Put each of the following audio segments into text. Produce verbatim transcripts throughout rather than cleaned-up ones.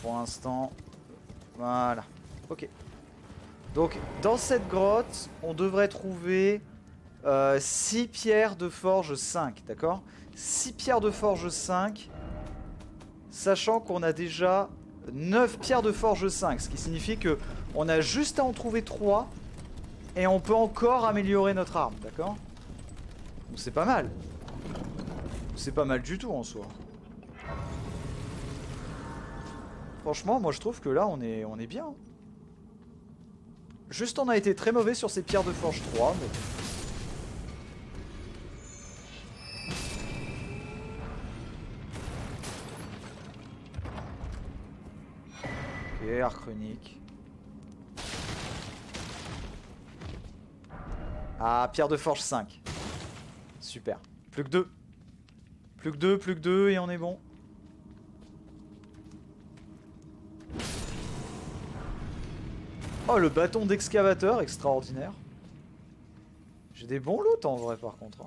Pour l'instant, voilà. Ok. Donc dans cette grotte, on devrait trouver euh, six pierres de forge cinq, d'accord? six pierres de forge cinq, sachant qu'on a déjà neuf pierres de forge cinq, ce qui signifie que on a juste à en trouver trois et on peut encore améliorer notre arme, d'accord? Donc c'est pas mal. C'est pas mal du tout en soi. Franchement, moi je trouve que là on est, on est bien. Juste on a été très mauvais sur ces pierres de forge trois, mais... Ok, arc runique. Ah, pierre de forge cinq. Super. Plus que deux. Plus que deux, plus que deux et on est bon. Oh, le bâton d'excavateur, extraordinaire. J'ai des bons loot en vrai par contre. Hein.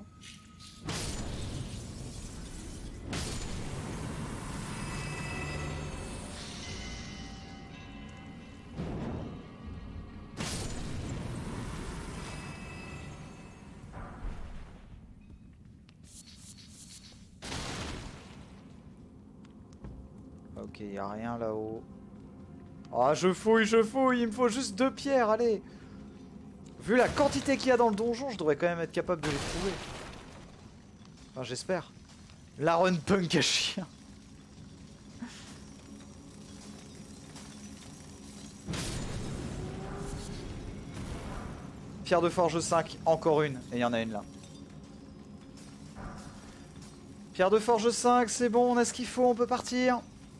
Ok, y a rien là-haut. Ah, je fouille, je fouille, il me faut juste deux pierres, allez. Vu la quantité qu'il y a dans le donjon, je devrais quand même être capable de les trouver. Enfin, j'espère. La run punk à chien. Pierre de forge cinq, encore une. Et il y en a une là. Pierre de forge cinq, c'est bon, on a ce qu'il faut, on peut partir.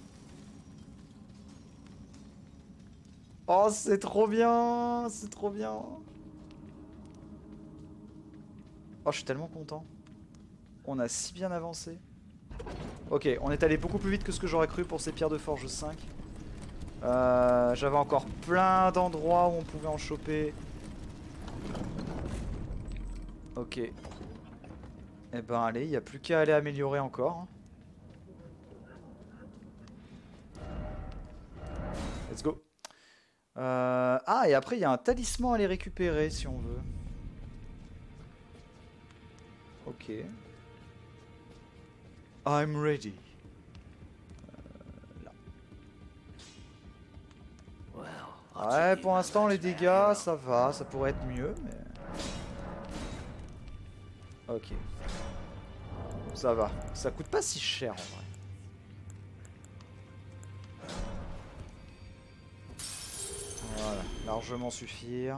Oh, c'est trop bien, c'est trop bien. Oh, je suis tellement content. On a si bien avancé. Ok, on est allé beaucoup plus vite que ce que j'aurais cru pour ces pierres de forge cinq. Euh, J'avais encore plein d'endroits où on pouvait en choper. Ok. Eh ben allez, il n'y a plus qu'à aller améliorer encore. Let's go. Euh... Ah, et après, il y a un talisman à aller récupérer si on veut. Ok. I'm ready. Euh, là. Ouais, pour l'instant, les dégâts, ça va. Ça pourrait être mieux, mais... Ok. Ça va. Ça coûte pas si cher, en vrai. Voilà, largement suffire.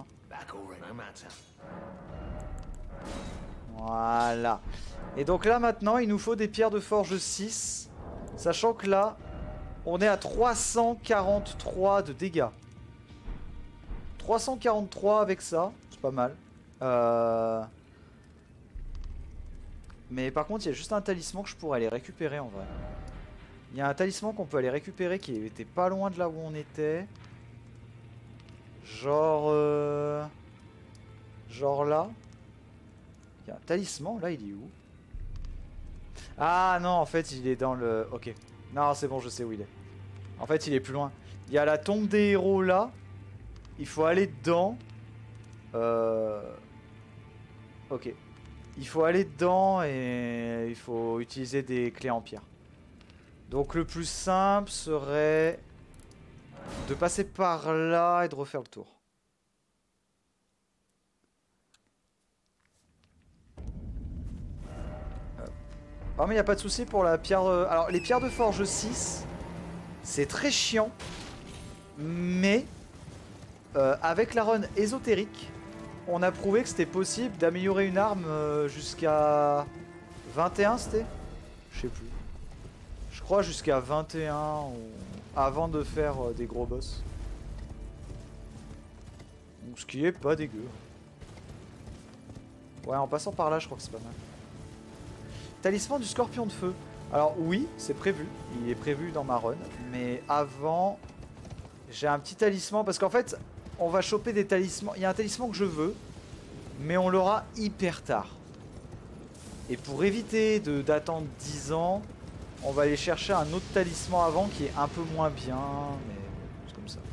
Voilà. Et donc là maintenant il nous faut des pierres de forge six. Sachant que là on est à trois cent quarante-trois de dégâts. trois cent quarante-trois avec ça, c'est pas mal. Euh... Mais par contre il y a juste un talisman que je pourrais aller récupérer en vrai. Il y a un talisman qu'on peut aller récupérer qui était pas loin de là où on était. Genre... Euh... Genre là. Il y a un talisman, là il est où? Ah non, en fait il est dans le... Ok. Non, c'est bon, je sais où il est. En fait il est plus loin. Il y a la tombe des héros là. Il faut aller dedans. Euh... Ok. Il faut aller dedans et il faut utiliser des clés en pierre. Donc le plus simple serait de passer par là et de refaire le tour. Oh mais il n'y a pas de souci pour la pierre... Euh... Alors les pierres de forge six, c'est très chiant. Mais euh, avec la run ésotérique, on a prouvé que c'était possible d'améliorer une arme euh, jusqu'à vingt et un, c'était? Je sais plus. Je crois jusqu'à vingt et un ou... avant de faire euh, des gros boss. Donc ce qui est pas dégueu. Ouais, en passant par là, je crois que c'est pas mal. Talisman du scorpion de feu. Alors oui, c'est prévu. Il est prévu dans ma run. Mais avant, j'ai un petit talisman. Parce qu'en fait, on va choper des talismans. Il y a un talisman que je veux. Mais on l'aura hyper tard. Et pour éviter d'attendre dix ans, On va aller chercher un autre talisman avant qui est un peu moins bien, mais c'est comme ça.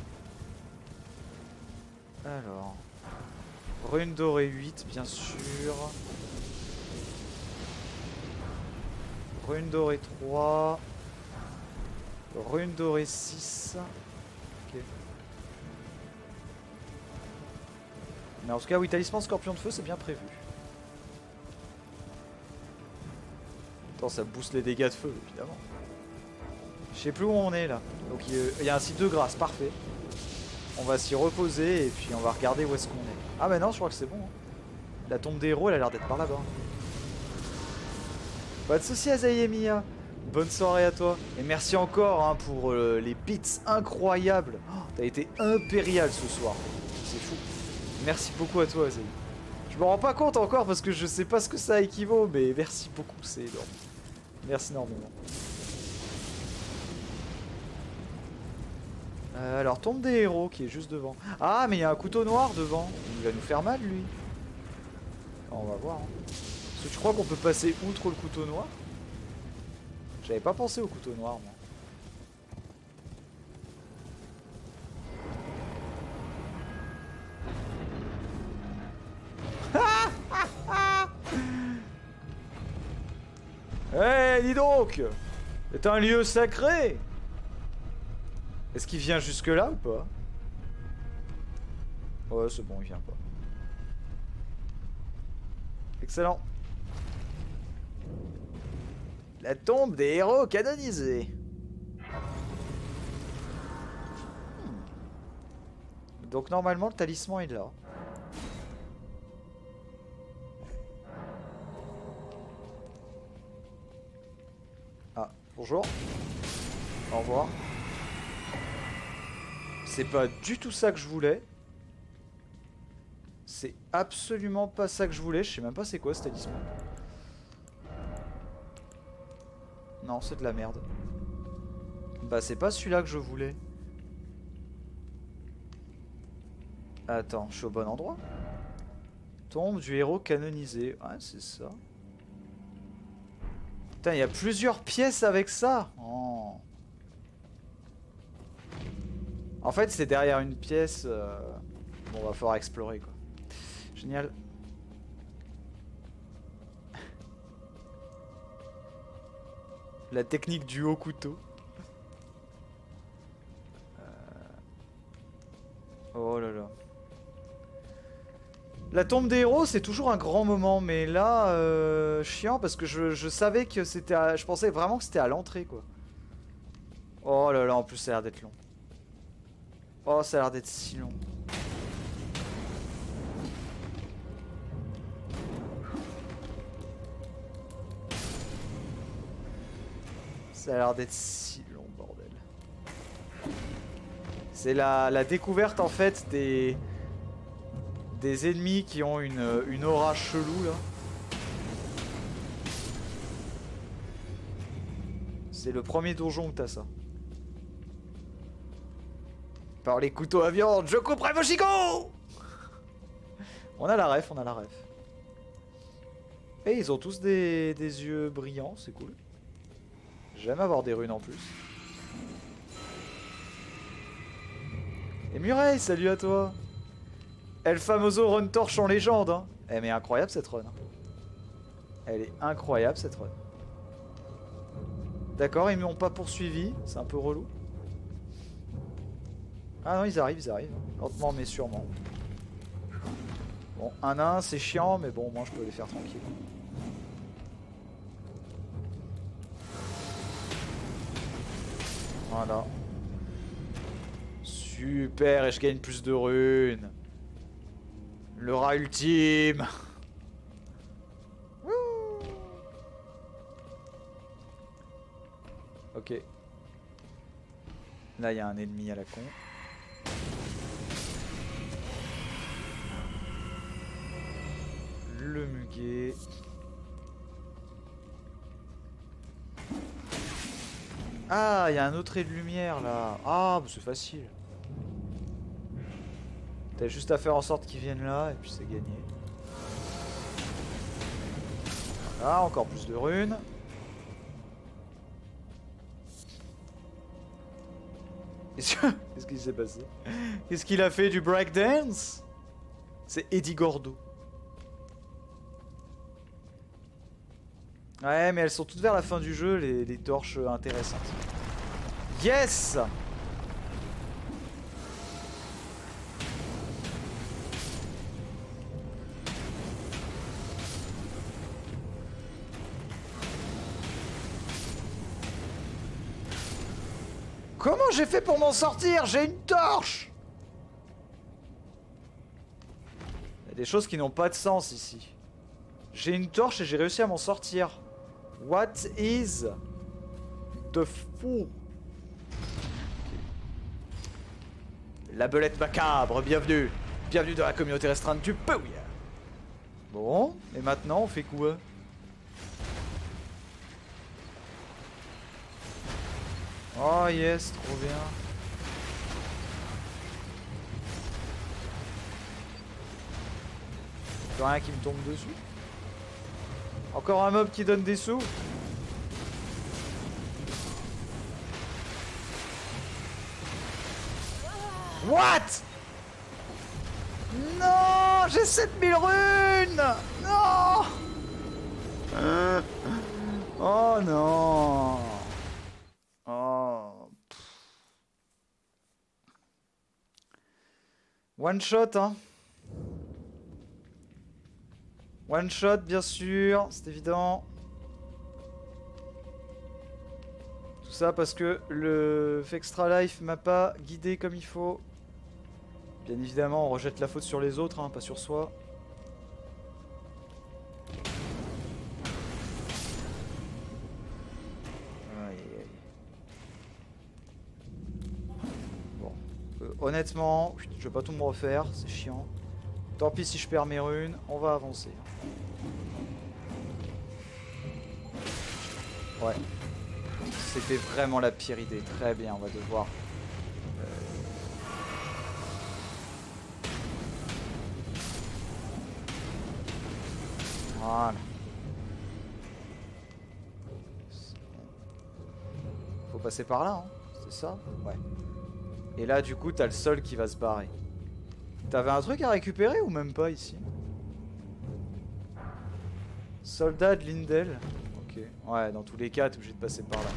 Alors... Rune dorée huit, bien sûr. Rune dorée trois. Rune dorée six. Ok. Mais en tout cas, oui, talisman scorpion de feu, c'est bien prévu. Attends, ça booste les dégâts de feu, évidemment. Je sais plus où on est là. Donc il y a un site de grâce, parfait. On va s'y reposer et puis on va regarder où est-ce qu'on est. Ah mais non, je crois que c'est bon. Hein. La tombe des héros, elle a l'air d'être par là-bas. Pas de soucis, Azayemiya. Bonne soirée à toi. Et merci encore hein, pour euh, les bits incroyables. Oh, t'as été impérial ce soir. C'est fou. Merci beaucoup à toi, Azaï. Je me rends pas compte encore parce que je sais pas ce que ça équivaut, mais merci beaucoup, c'est énorme. Merci énormément. Euh, alors, tombe des héros qui est juste devant. Ah, mais il y a un couteau noir devant. Il va nous faire mal, lui. On va voir. Hein. Parce que tu crois qu'on peut passer outre le couteau noir? J'avais pas pensé au couteau noir, moi. Eh, hey, dis donc! C'est un lieu sacré! Est-ce qu'il vient jusque là ou pas? Ouais, c'est bon, il vient pas. Excellent. La tombe des héros canonisés. Hmm. Donc normalement le talisman est là. Ah, bonjour. Au revoir. C'est pas du tout ça que je voulais. C'est absolument pas ça que je voulais. Je sais même pas c'est quoi ce talisman. Non, c'est de la merde. Bah c'est pas celui-là que je voulais. Attends, je suis au bon endroit? Tombe du héros canonisé. Ouais, c'est ça. Putain, il y a plusieurs pièces avec ça. Oh. En fait, c'est derrière une pièce. Euh... Bon, va falloir explorer quoi. Génial. La technique du haut couteau. Euh... Oh là là. La tombe des héros, c'est toujours un grand moment, mais là, euh, chiant parce que je, je savais que c'était, à... je pensais vraiment que c'était à l'entrée quoi. Oh là là, en plus ça a l'air d'être long. Oh, ça a l'air d'être si long. Ça a l'air d'être si long, bordel. C'est la, la découverte en fait des des ennemis qui ont une, une aura chelou là. C'est le premier donjon où t'as ça. Par les couteaux à viande, je couperai vos chicots. On a la ref, on a la ref. Et ils ont tous des, des yeux brillants, c'est cool. J'aime avoir des runes en plus. Et Murray, salut à toi. El Famoso Run Torche en légende. Hein. Eh mais incroyable cette run. Elle est incroyable cette run. D'accord, ils m'ont pas poursuivi. C'est un peu relou. Ah non, ils arrivent, ils arrivent. Lentement mais sûrement. Bon, un à un, c'est chiant, mais bon, moi je peux les faire tranquille. Voilà. Super, et je gagne plus de runes. Le rat ultime. Ok. Là, il y a un ennemi à la con. Le muguet. Ah, il y a un autre trait de lumière là. Ah, bah, c'est facile. T'as juste à faire en sorte qu'ils viennent là et puis c'est gagné. Voilà, encore plus de runes. Qu'est-ce que- qu'est-ce qui s'est passé? Qu'est-ce qu'il a fait, du breakdance? C'est Eddie Gordo. Ouais, mais elles sont toutes vers la fin du jeu, les, les torches intéressantes. Yes! Comment j'ai fait pour m'en sortir? J'ai une torche! Il y a des choses qui n'ont pas de sens ici. J'ai une torche et j'ai réussi à m'en sortir. What is the fool? La belette macabre, bienvenue. Bienvenue dans la communauté restreinte du Pouya. Bon, et maintenant on fait quoi? Oh yes, trop bien. Plus rien qui me tombe dessus. Encore un mob qui donne des sous. What? Non, j'ai sept mille runes. Non. Oh non. Oh. One shot, hein. One shot, bien sûr, c'est évident. Tout ça parce que le Extra Life m'a pas guidé comme il faut. Bien évidemment, on rejette la faute sur les autres, hein, pas sur soi. Aïe, aïe. Bon, euh, honnêtement, je vais pas tout me refaire, c'est chiant. Tant pis si je perds mes runes, on va avancer. Ouais. C'était vraiment la pire idée. Très bien, on va devoir... Euh... Voilà. Faut passer par là, hein. C'est ça? Ouais. Et là, du coup, t'as le sol qui va se barrer. T'avais un truc à récupérer ou même pas ici? Soldat de Lindel. Ok. Ouais, dans tous les cas, t'es obligé de passer par là.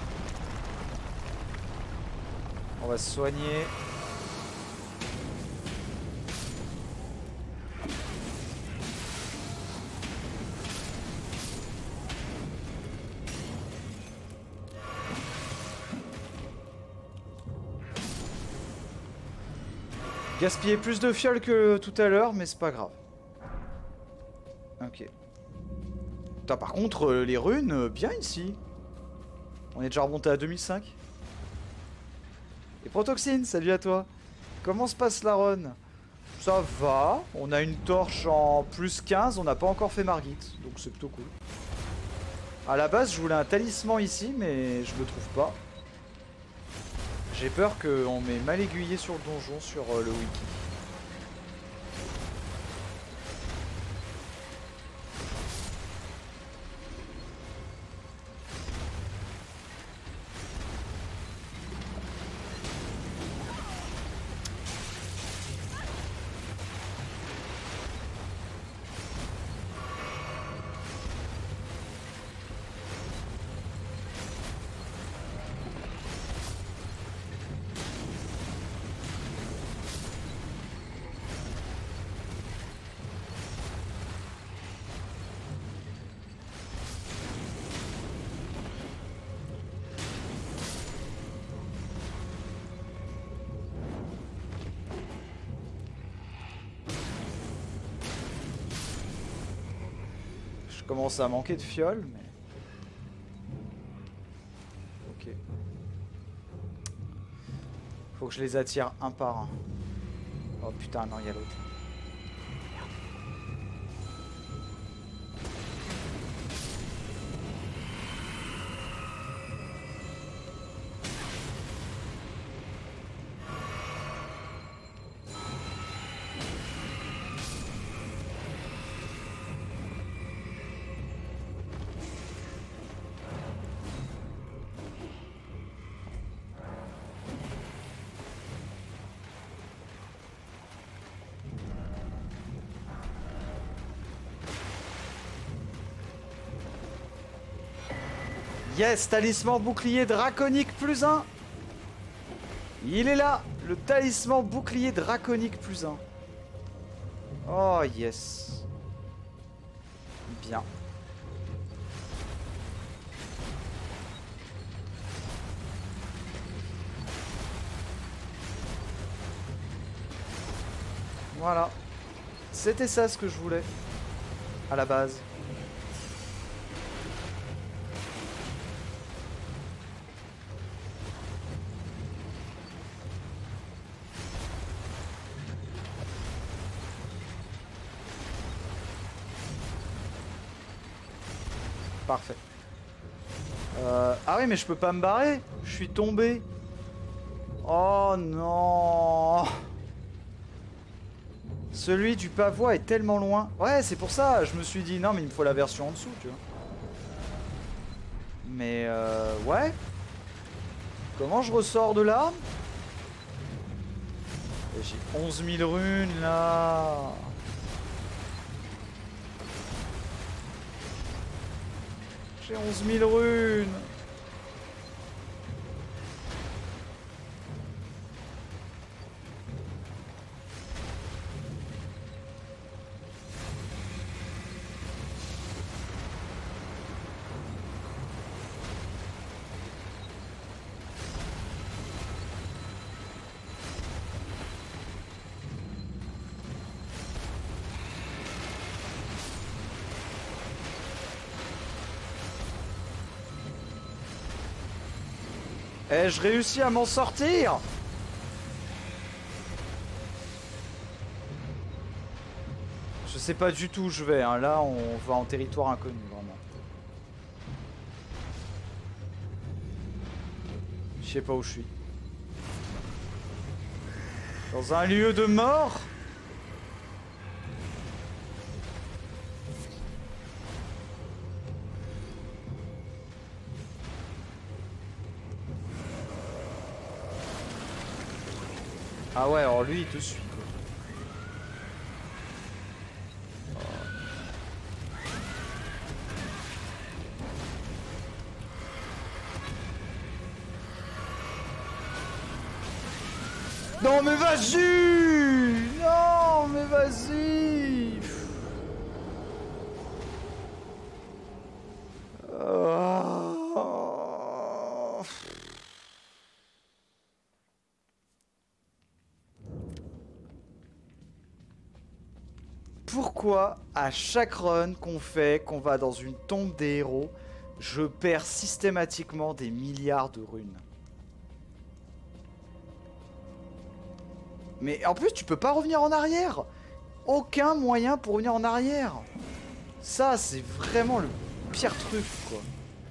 On va se soigner. Gaspiller plus de fioles que tout à l'heure, mais c'est pas grave. Ok. Putain, par contre, euh, les runes, euh, bien ici. On est déjà remonté à deux mille cinq. Et Protoxine, salut à toi. Comment se passe la run? Ça va. On a une torche en plus quinze, on n'a pas encore fait Margit, donc c'est plutôt cool. À la base, je voulais un talisman ici, mais je le trouve pas. J'ai peur qu'on m'ait mal aiguillé sur le donjon, sur euh, le wiki. Je commence à manquer de fioles, mais... Ok. Faut que je les attire un par un. Oh putain, non, il y a l'autre. Yes, talisman bouclier draconique plus un. Il est là, le talisman bouclier draconique plus un. Oh yes. Bien. Voilà. C'était ça ce que je voulais. À la base. Parfait. Euh... Ah oui, mais je peux pas me barrer. Je suis tombé. Oh non. Celui du pavois est tellement loin. Ouais, c'est pour ça. Je me suis dit, non, mais il me faut la version en dessous, tu vois. Mais euh... ouais. Comment je ressors de là? J'ai onze mille runes, là. J'ai onze mille runes. Ai-je réussi à m'en sortir? Je sais pas du tout où je vais, hein. Là on va en territoire inconnu vraiment. Je sais pas où je suis. Dans un lieu de mort? Ah ouais, alors lui il te suit quoi. Non mais vas-y! Non mais vas-y! Oh. Pourquoi à chaque run qu'on fait, qu'on va dans une tombe des héros, je perds systématiquement des milliards de runes? Mais en plus tu peux pas revenir en arrière. Aucun moyen pour revenir en arrière. Ça c'est vraiment le pire truc quoi.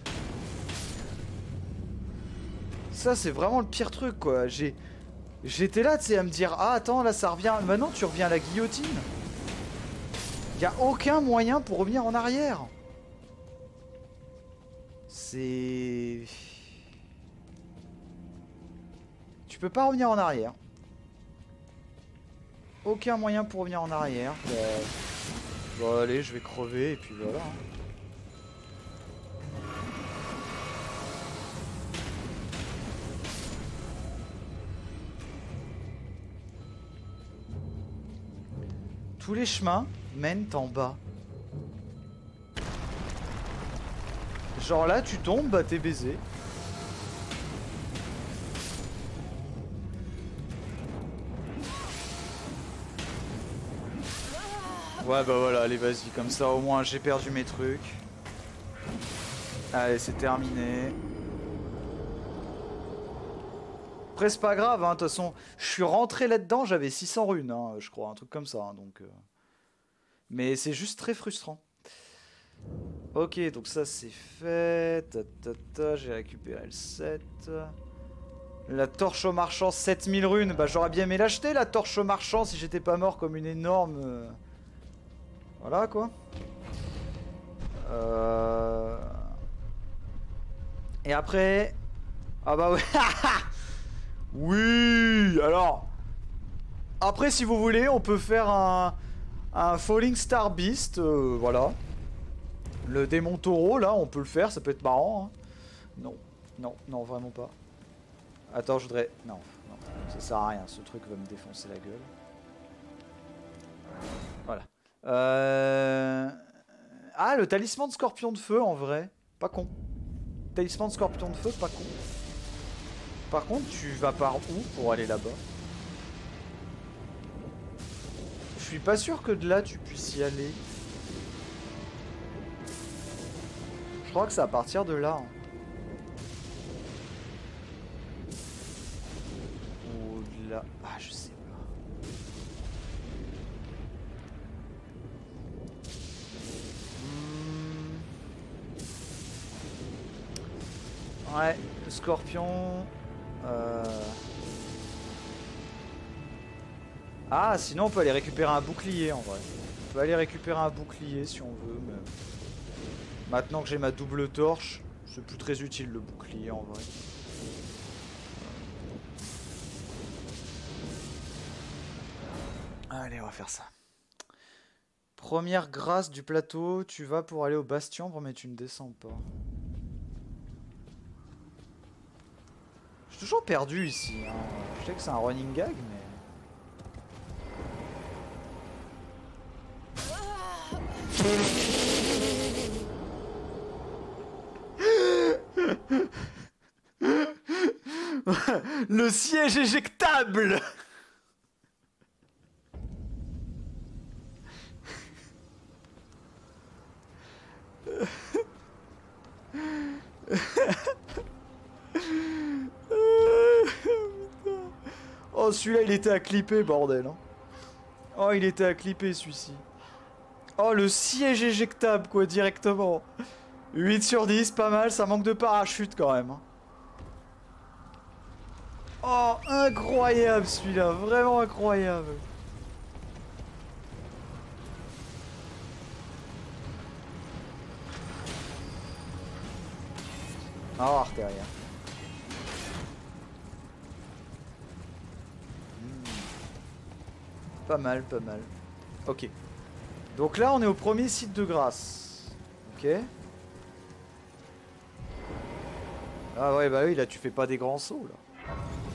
Ça c'est vraiment le pire truc quoi. J'ai... J'étais là tu sais à me dire ah attends là ça revient. Maintenant tu reviens à la guillotine. Y a aucun moyen pour revenir en arrière. C'est... Tu peux pas revenir en arrière. Aucun moyen pour revenir en arrière. Bon, bon allez, je vais crever et puis voilà. Tous les chemins mènent en bas. Genre là, tu tombes, bah t'es baisé. Ouais bah voilà, allez vas-y, comme ça au moins j'ai perdu mes trucs. Allez, c'est terminé. Après c'est pas grave, hein, de toute façon, je suis rentré là-dedans, j'avais six cents runes, hein, je crois, un truc comme ça, hein, donc... Euh... Mais c'est juste très frustrant. Ok, donc ça c'est fait, ta, ta, ta, j'ai récupéré le sept. La torche au marchand, sept mille runes, bah j'aurais bien aimé l'acheter la torche au marchand si j'étais pas mort comme une énorme... Euh... Voilà quoi. Euh... Et après... Ah bah ouais. Oui. Alors... Après si vous voulez on peut faire un... Un Falling Star Beast. Euh, voilà. Le démon taureau là on peut le faire, ça peut être marrant. Hein. Non, non, non, vraiment pas. Attends, je voudrais... Non, non, ça sert à rien, ce truc va me défoncer la gueule. Voilà. Euh... Ah, le talisman de scorpion de feu, en vrai. Pas con. Talisman de scorpion de feu, pas con. Par contre, tu vas par où pour aller là-bas? Je suis pas sûr que de là, tu puisses y aller. Je crois que c'est à partir de là. Hein. Ou de là... Ah, je sais pas. Hmm. Ouais, le scorpion... Euh... Ah, sinon on peut aller récupérer un bouclier en vrai. On peut aller récupérer un bouclier si on veut, mais... Maintenant que j'ai ma double torche, c'est plus très utile le bouclier en vrai. Allez, on va faire ça. Première grâce du plateau, tu vas pour aller au bastion, mais tu ne descends pas. Je suis toujours perdu ici. Hein. Je sais que c'est un running gag, mais... Le siège éjectable. Oh, celui-là, il était à clipper, bordel. Hein. Oh, il était à clipper, celui-ci. Oh, le siège éjectable, quoi, directement. huit sur dix, pas mal. Ça manque de parachute, quand même. Hein. Oh, incroyable, celui-là. Vraiment incroyable. Oh, Artéria. Pas mal, pas mal. Ok. Donc là, on est au premier site de grâce. Ok. Ah ouais, bah oui, là, tu fais pas des grands sauts, là.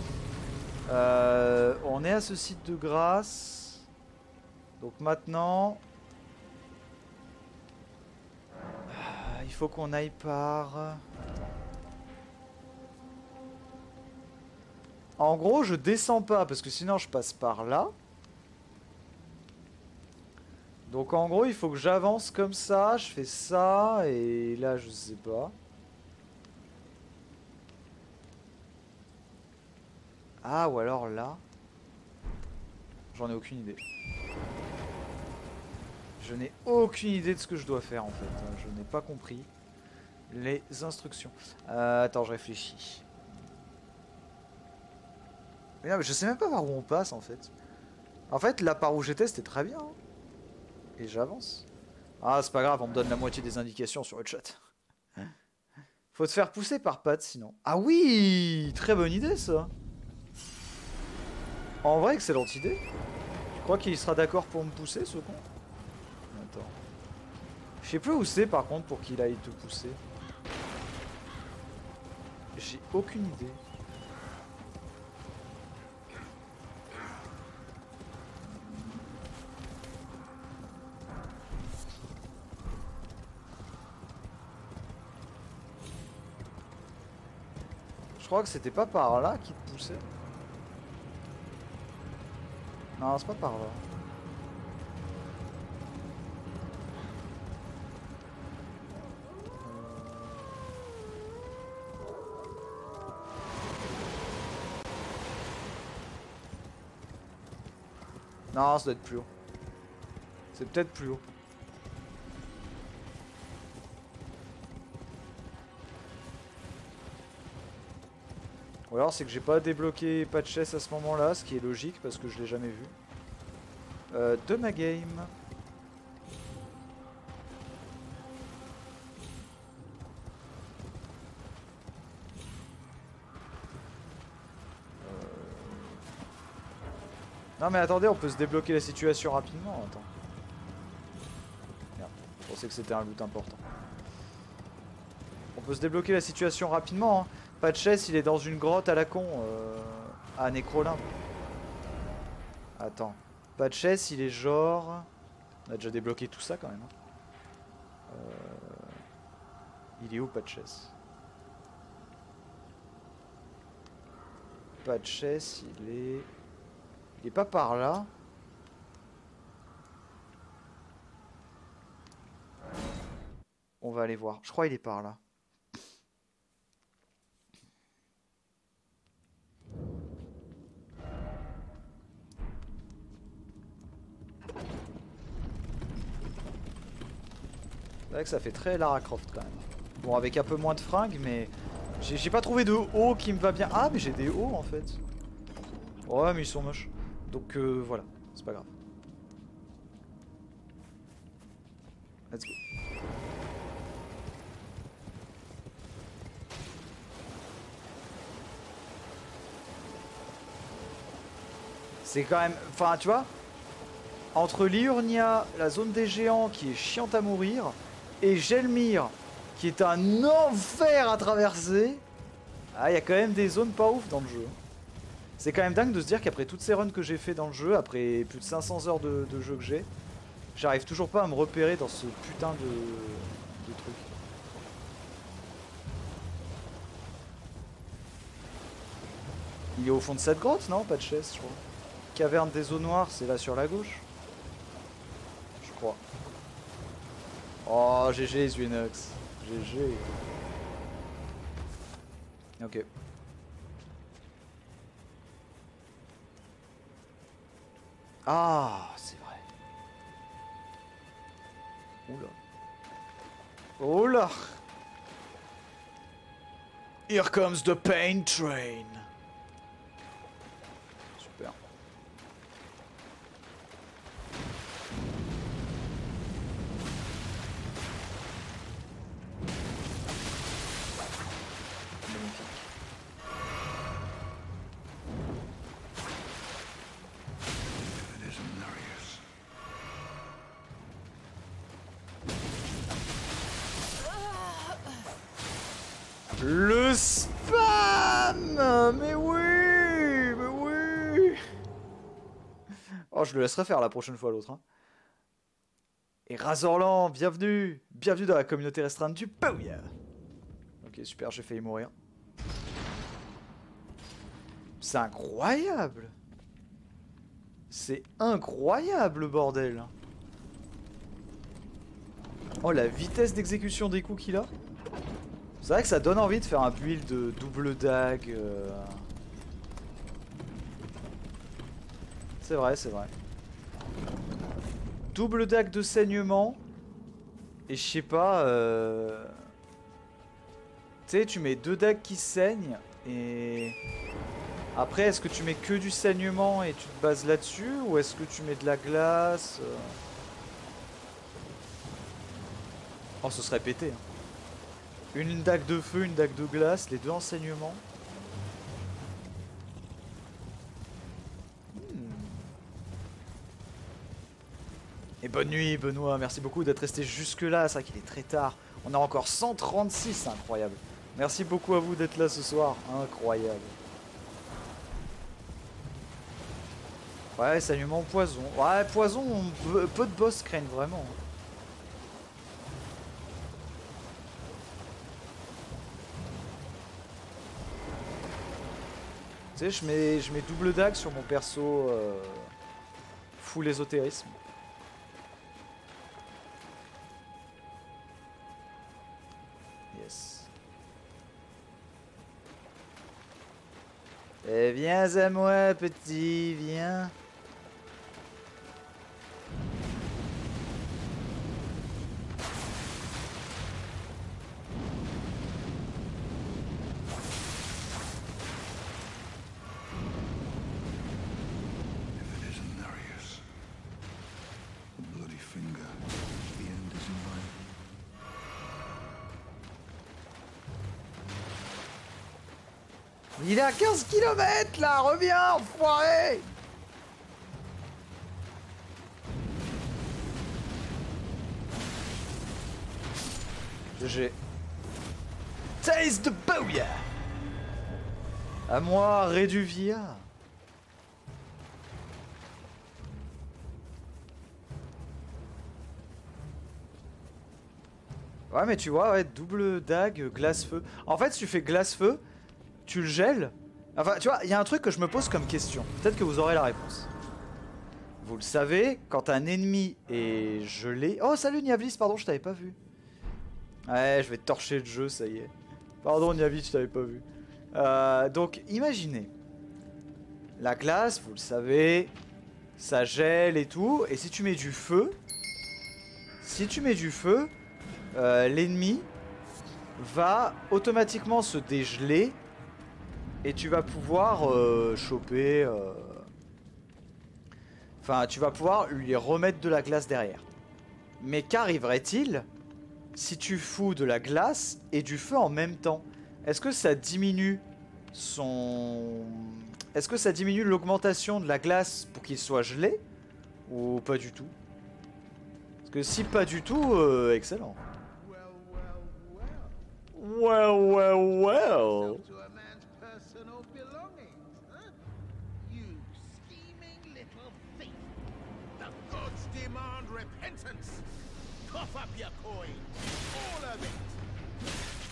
Euh, on est à ce site de grâce. Donc maintenant... Euh, il faut qu'on aille par... En gros, je descends pas, parce que sinon, je passe par là. Donc en gros, il faut que j'avance comme ça, je fais ça, et là, je sais pas. Ah, ou alors là. J'en ai aucune idée. Je n'ai aucune idée de ce que je dois faire, en fait. Je n'ai pas compris les instructions. Euh, attends, je réfléchis. Mais non, mais je sais même pas par où on passe, en fait. En fait, là, par où j'étais, c'était très bien. Hein. Et j'avance. Ah, c'est pas grave, on me donne la moitié des indications sur le chat. Faut te faire pousser par Pat sinon. Ah oui, très bonne idée ça. En vrai, excellente idée. Tu crois qu'il sera d'accord pour me pousser ce con? Attends. Je sais plus où c'est par contre pour qu'il aille te pousser. J'ai aucune idée. Je crois que c'était pas par là qu'il te poussait. Non, c'est pas par là. Non, ça doit être plus haut. C'est peut-être plus haut. Ou alors c'est que j'ai pas débloqué Patches à ce moment-là, ce qui est logique parce que je l'ai jamais vu. Euh, de ma game. Euh... Non mais attendez, on peut se débloquer la situation rapidement. Attends. Merde, je pensais que c'était un loot important. On peut se débloquer la situation rapidement. Hein. Patches, il est dans une grotte à la con, euh, à Nécrolimbe. Attends. Patches, il est genre... On a déjà débloqué tout ça quand même. Hein. Euh... Il est où Patches? Patches, il est... Il est pas par là. On va aller voir. Je crois qu'il est par là. C'est vrai que ça fait très Lara Croft quand même. Bon, avec un peu moins de fringues, mais... J'ai pas trouvé de haut qui me va bien. Ah, mais j'ai des hauts en fait. Ouais, mais ils sont moches. Donc euh, voilà, c'est pas grave. Let's go. C'est quand même... Enfin, tu vois, entre Liurnia, la zone des géants qui est chiante à mourir, et Gelmir, qui est un enfer à traverser, ah, il y a quand même des zones pas ouf dans le jeu. C'est quand même dingue de se dire qu'après toutes ces runs que j'ai fait dans le jeu, après plus de cinq cents heures de, de jeu que j'ai, j'arrive toujours pas à me repérer dans ce putain de, de truc. Il est au fond de cette grotte, non? Pas de chaise, je crois. Caverne des eaux noires, c'est là sur la gauche. Je crois. Oh, G G, Zwinox. G G. Ok. Ah, c'est vrai. Oula. Oula. Here comes the pain train. Super. Magnifique. Le spam! Mais oui! Mais oui! Oh, je le laisserai faire la prochaine fois l'autre. Hein. Et Razorland, bienvenue! Bienvenue dans la communauté restreinte du Booyah! Ok, super, j'ai failli mourir. C'est incroyable! C'est incroyable, bordel! Oh, la vitesse d'exécution des coups qu'il a! C'est vrai que ça donne envie de faire un build de double dague. Euh... C'est vrai, c'est vrai. Double dague de saignement. Et je sais pas... Euh... Tu sais, tu mets deux dagues qui saignent. Et... Après, est-ce que tu mets que du saignement et tu te bases là-dessus? Ou est-ce que tu mets de la glace? Oh, ce serait pété. Hein. Une dague de feu, une dague de glace, les deux enseignements. Hmm. Et bonne nuit Benoît, merci beaucoup d'être resté jusque là, c'est vrai qu'il est très tard. On a encore cent trente-six, c'est incroyable. Merci beaucoup à vous d'être là ce soir, incroyable. Ouais, saignement poison. Ouais, poison, peu de boss craignent vraiment. Tu sais, je mets, je mets double dague sur mon perso euh, full ésotérisme. Yes. Eh, viens à moi, petit, viens. Il est à quinze kilomètres là, reviens, enfoiré! G G. Taste the booyah. À moi, Reduvia. Ouais, mais tu vois, ouais, double dague, glace-feu. En fait, si tu fais glace-feu, tu le gèles. Enfin, tu vois, il y a un truc que je me pose comme question. Peut-être que vous aurez la réponse. Vous le savez, quand un ennemi est gelé... Oh, salut Niavlis, pardon, je t'avais pas vu. Ouais, je vais torcher le jeu, ça y est. Pardon Niavlis, je t'avais pas vu. Euh, donc, imaginez. La glace, vous le savez, ça gèle et tout. Et si tu mets du feu... Si tu mets du feu... Euh, l'ennemi va automatiquement se dégeler et tu vas pouvoir euh, choper euh... enfin tu vas pouvoir lui remettre de la glace derrière. Mais qu'arriverait-il si tu fous de la glace et du feu en même temps? Est-ce que ça diminue son... Est-ce que ça diminue l'augmentation de la glace pour qu'il soit gelé ou pas du tout? Parce que si pas du tout, euh, excellent. Well, well, well. To a man's personal belongings, huh? You scheming little thief. The gods demand repentance. Cough up your coin. All of it.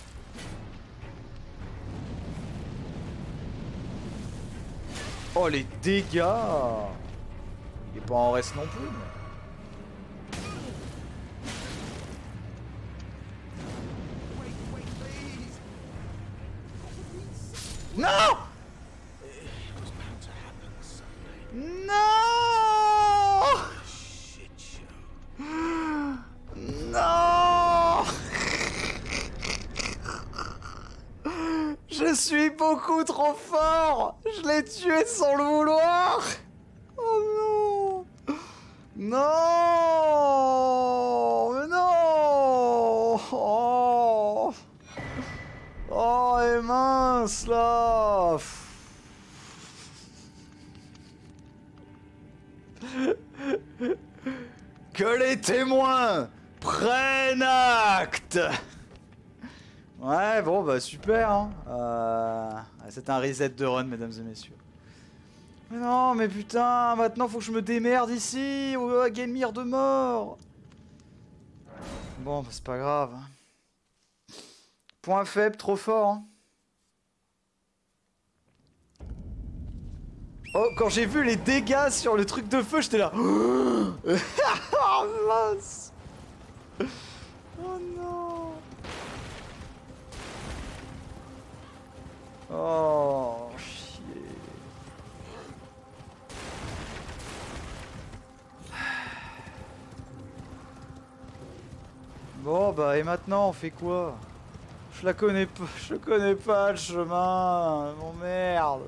Oh, les dégâts. Il est pas en reste non plus. Non! Non! Non! Je suis beaucoup trop fort! Je l'ai tué sans le vouloir! Oh non! Non! Mais non! Oh! Oh, et mince là! Que les témoins prennent acte! Ouais, bon, bah super. Hein. Euh... C'est un reset de run, mesdames et messieurs. Mais non, mais putain, maintenant faut que je me démerde ici, ou à Gelmir de mort. Bon, bah, c'est pas grave. Point faible, trop fort. Hein. Oh, quand j'ai vu les dégâts sur le truc de feu, j'étais là. Oh mince. Oh non. Oh, chier. Bon, bah, et maintenant, on fait quoi? Je la connais pas, je connais pas le chemin, mon merde.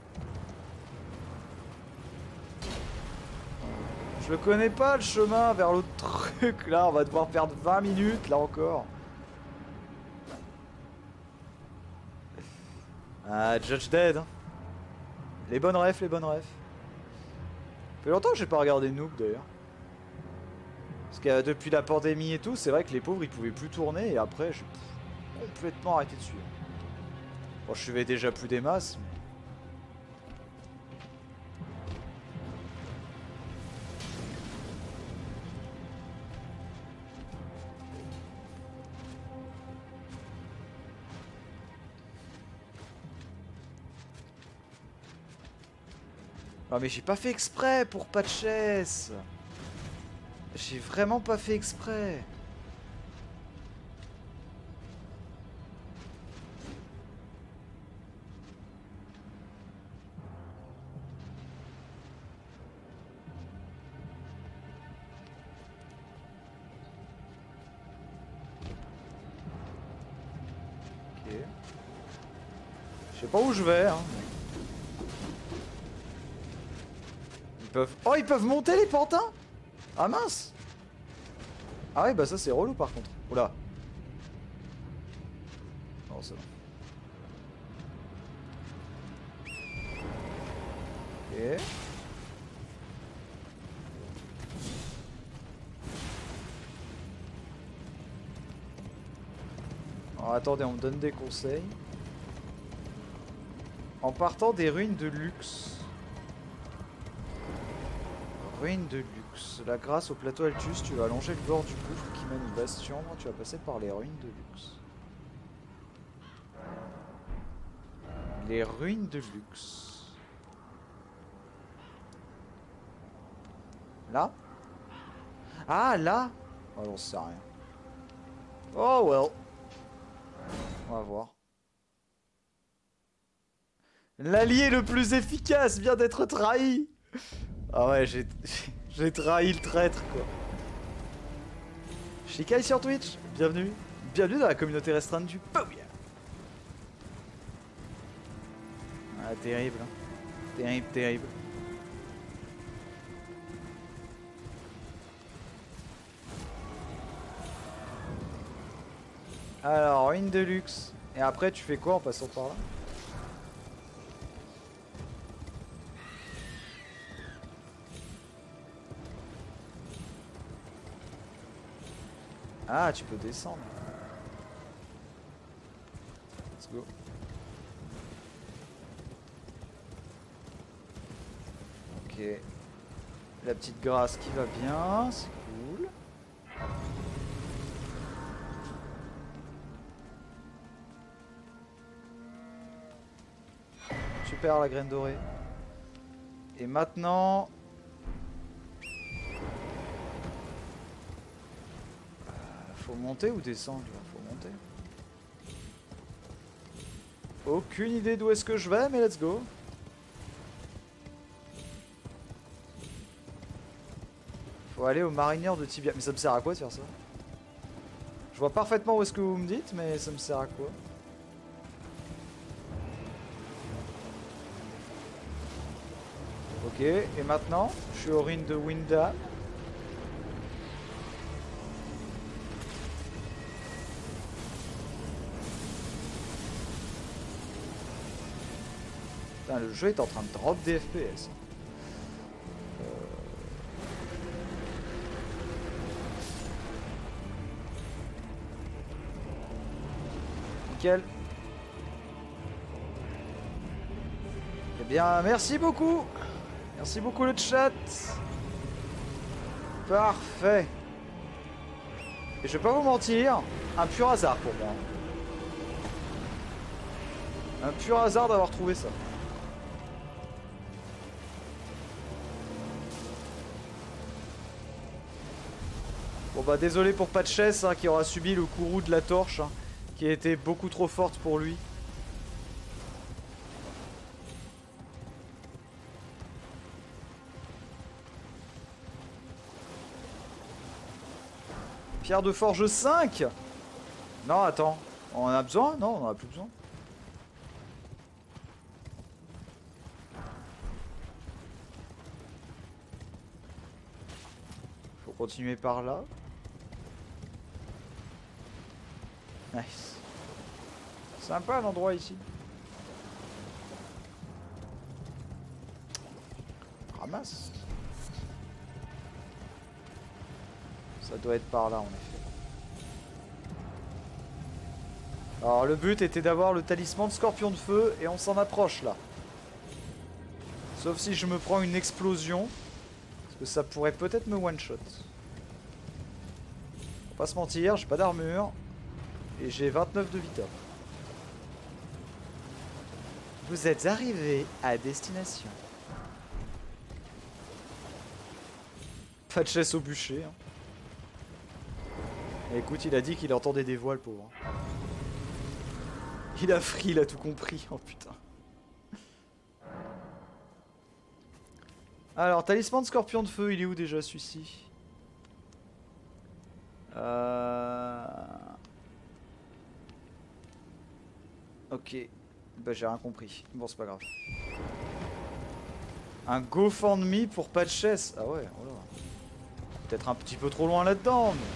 Je le connais pas le chemin vers l'autre truc, là, on va devoir perdre vingt minutes, là encore. Ah, Judge Dead. Hein. Les bonnes refs, les bonnes refs. Ça fait longtemps que j'ai pas regardé Noob d'ailleurs. Parce que euh, depuis la pandémie et tout, c'est vrai que les pauvres ils pouvaient plus tourner et après j'ai complètement arrêté de suivre. Bon, je suivais déjà plus des masses. Mais... Non mais j'ai pas fait exprès pour pas de chaise. J'ai vraiment pas fait exprès. Ok. Je sais pas où je vais hein. Peuvent... Oh, ils peuvent monter les pantins? Ah mince. Ah ouais, bah ça c'est relou par contre. Oula. Non, c'est bon. Ok. Alors attendez, on me donne des conseils. En partant des ruines de luxe. Ruines de luxe. Là, grâce au plateau Altus, tu vas allonger le bord du gouffre qui mène au bastion. Tu vas passer par les ruines de luxe. Les ruines de luxe. Là? Ah, là? Oh, j'en sais rien. Oh, well. On va voir. L'allié le plus efficace vient d'être trahi. Ah ouais, j'ai j'ai trahi le traître, quoi. Shikai sur Twitch, bienvenue. Bienvenue dans la communauté restreinte du Booyah. Ah, terrible. Hein. Terrible, terrible. Alors, une de luxe. Et après, tu fais quoi en passant par là? Ah, tu peux descendre. Let's go. Ok. La petite grâce qui va bien, c'est cool. Super la graine dorée. Et maintenant... Faut monter ou descendre là? Faut monter. Aucune idée d'où est-ce que je vais, mais let's go. Faut aller au marineur de Tibia. Mais ça me sert à quoi de faire ça? Je vois parfaitement où est-ce que vous me dites, mais ça me sert à quoi? Ok, et maintenant, je suis aux ruines de Windham. Putain, le jeu est en train de drop des F P S. Euh... Nickel. Eh bien, merci beaucoup. Merci beaucoup le chat. Parfait. Et je vais pas vous mentir, un pur hasard pour moi. Un pur hasard d'avoir trouvé ça. Bon bah désolé pour Patches hein, qui aura subi le courroux de la torche, hein, qui a été beaucoup trop forte pour lui. Pierre de forge cinq. Non, attends. On en a besoin? Non, on en a plus besoin. Faut continuer par là. Nice. Sympa l'endroit ici. Ramasse. Ça doit être par là en effet. Alors le but était d'avoir le talisman de scorpion de feu et on s'en approche là. Sauf si je me prends une explosion. Parce que ça pourrait peut-être me one shot. Faut pas se mentir, j'ai pas d'armure. Et j'ai vingt-neuf de vita. Vous êtes arrivés à destination. Pas de chasse au bûcher. Hein. Écoute, il a dit qu'il entendait des voix, le pauvre. Il a free, il a tout compris. Oh putain. Alors, talisman de scorpion de feu, il est où déjà celui-ci? Euh... Ok. Bah j'ai rien compris. Bon, c'est pas grave. Un GoFundMe pour Patches. Ah ouais, voilà. Peut-être un petit peu trop loin là-dedans, mais...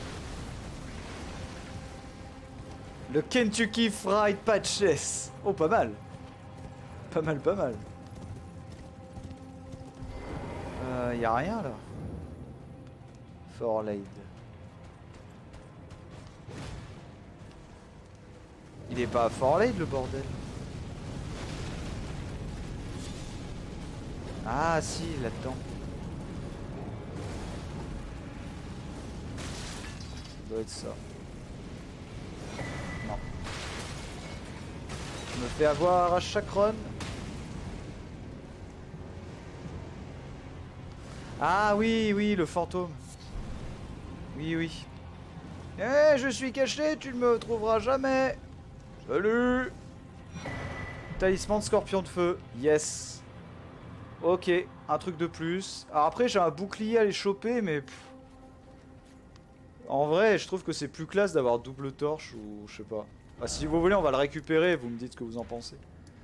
Le Kentucky Fried Patches. Oh, pas mal. Pas mal, pas mal. Euh, y a rien là. Forlade. Il est pas fort late le bordel. Ah si, là-dedans. Ça doit être ça. Non. Je me fais avoir à chaque run. Ah oui, oui, le fantôme. Oui, oui. Eh, je suis caché, tu ne me trouveras jamais. Salut. Talisman de scorpion de feu. Yes. Ok, un truc de plus. Alors après, j'ai un bouclier à les choper, mais... Pff. En vrai, je trouve que c'est plus classe d'avoir double torche ou... Je sais pas. Ah, si vous voulez, on va le récupérer, vous me dites ce que vous en pensez.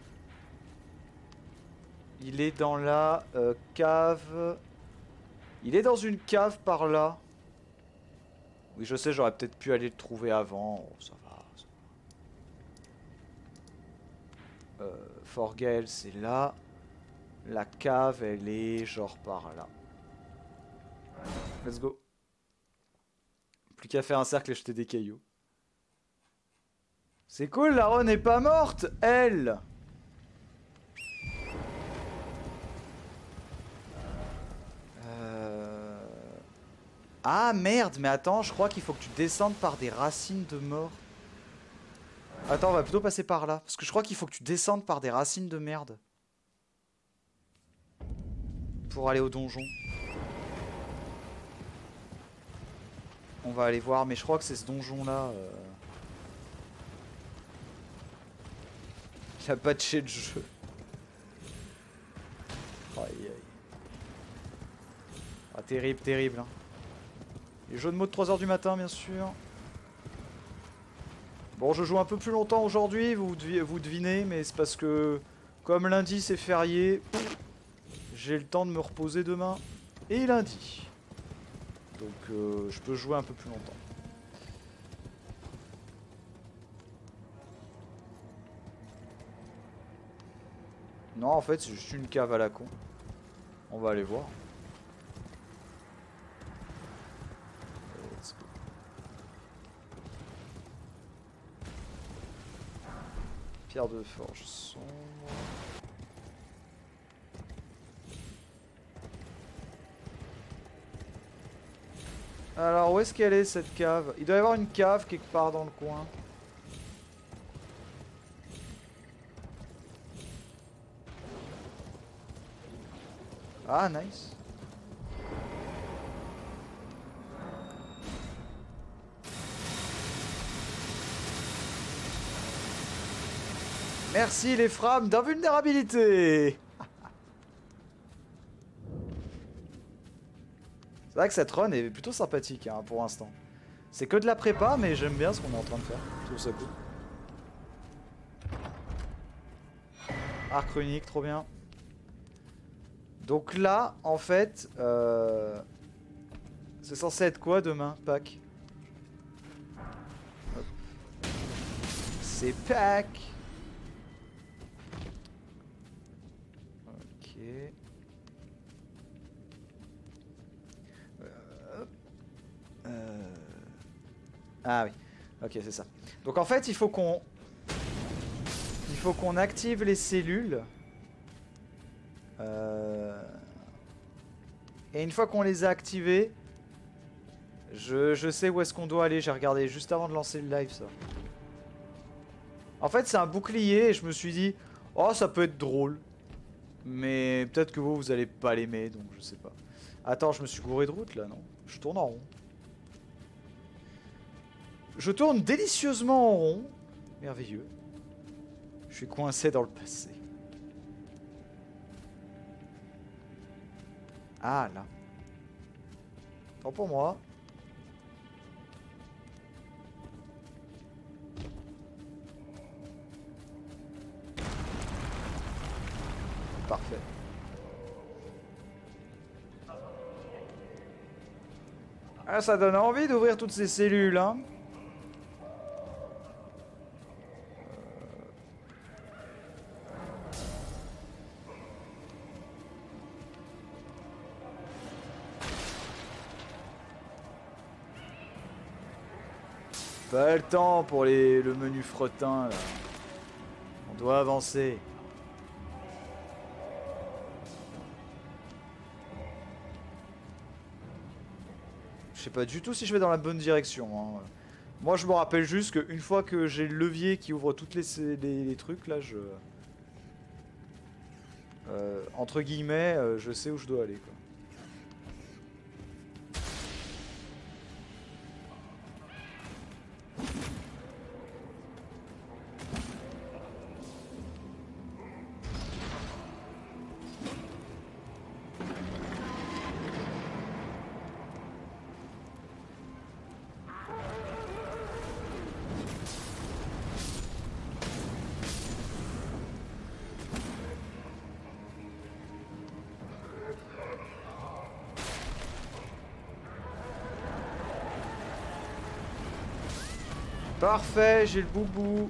Il est dans la euh, cave... Il est dans une cave par là. Oui, je sais, j'aurais peut-être pu aller le trouver avant. Oh, ça va. Ça va. Euh, Forgel, c'est là. La cave, elle est genre par là. Let's go. Plus qu'à faire un cercle et jeter des cailloux. C'est cool, la Ron n'est pas morte, elle. Euh... Ah merde, mais attends, je crois qu'il faut que tu descendes par des racines de mort. Attends, on va plutôt passer par là. Parce que je crois qu'il faut que tu descendes par des racines de merde. Pour aller au donjon. On va aller voir, mais je crois que c'est ce donjon là. Euh... Il a patché le jeu. Aïe aïe. Ah, terrible, terrible. Hein. Les jeux de mots de trois heures du matin, bien sûr. Bon, je joue un peu plus longtemps aujourd'hui, vous, vous devinez, mais c'est parce que, comme lundi c'est férié, j'ai le temps de me reposer demain et lundi. Donc, euh, je peux jouer un peu plus longtemps. Non, en fait, c'est juste une cave à la con. On va aller voir. Let's go. Pierre de forge sombre. Alors, où est-ce qu'elle est cette cave? Il doit y avoir une cave quelque part dans le coin. Ah, nice. Merci les frames d'invulnérabilité. C'est vrai que cette run est plutôt sympathique hein, pour l'instant. C'est que de la prépa, mais j'aime bien ce qu'on est en train de faire. Je trouve ça cool. Arc runique, trop bien. Donc là, en fait, euh... c'est censé être quoi demain, Pâques? C'est Pâques. Ok. Euh... Euh... Ah oui, ok, c'est ça. Donc en fait, il faut qu'on... Il faut qu'on active les cellules. Euh... Et une fois qu'on les a activées, je, je sais où est-ce qu'on doit aller. J'ai regardé juste avant de lancer le live, ça. En fait, c'est un bouclier et je me suis dit, oh, ça peut être drôle. Mais peut-être que vous, vous allez pas l'aimer, donc je sais pas. Attends, je me suis gouré de route, là, non? Je tourne en rond. Je tourne délicieusement en rond. Merveilleux. Je suis coincé dans le passé. Ah, là. Tant pour moi. Parfait. Ah, ça donne envie d'ouvrir toutes ces cellules, hein. Pas le temps pour les, le menu fretin là. On doit avancer. Je sais pas du tout si je vais dans la bonne direction. Hein. Moi je me rappelle juste qu'une fois que j'ai le levier qui ouvre toutes les, les, les trucs là, je... Euh, entre guillemets, euh, je sais où je dois aller quoi. Parfait, j'ai le boubou.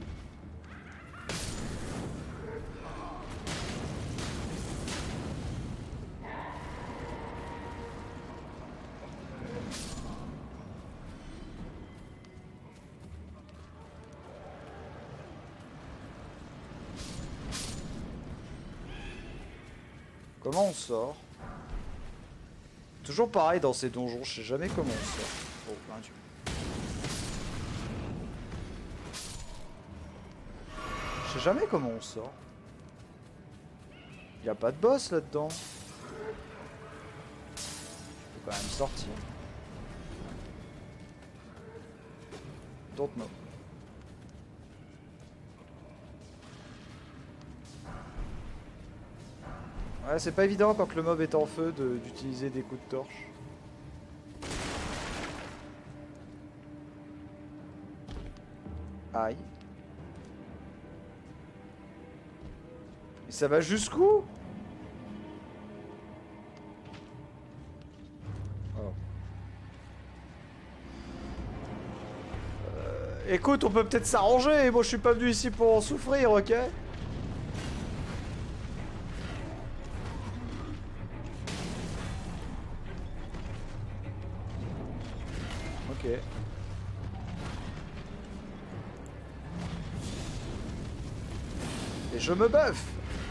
Comment on sort? Toujours pareil dans ces donjons, je sais jamais comment on sort. Oh, ben Dieu. Je sais jamais comment on sort. Y a pas de boss là-dedans. Faut quand même sortir. Don't know. Ouais, c'est pas évident quand le mob est en feu d'utiliser des coups de torche. Aïe. Et ça va jusqu'où? Oh. Euh, écoute, on peut peut-être s'arranger. Moi, je suis pas venu ici pour en souffrir, ok? Ok. Et je me buff.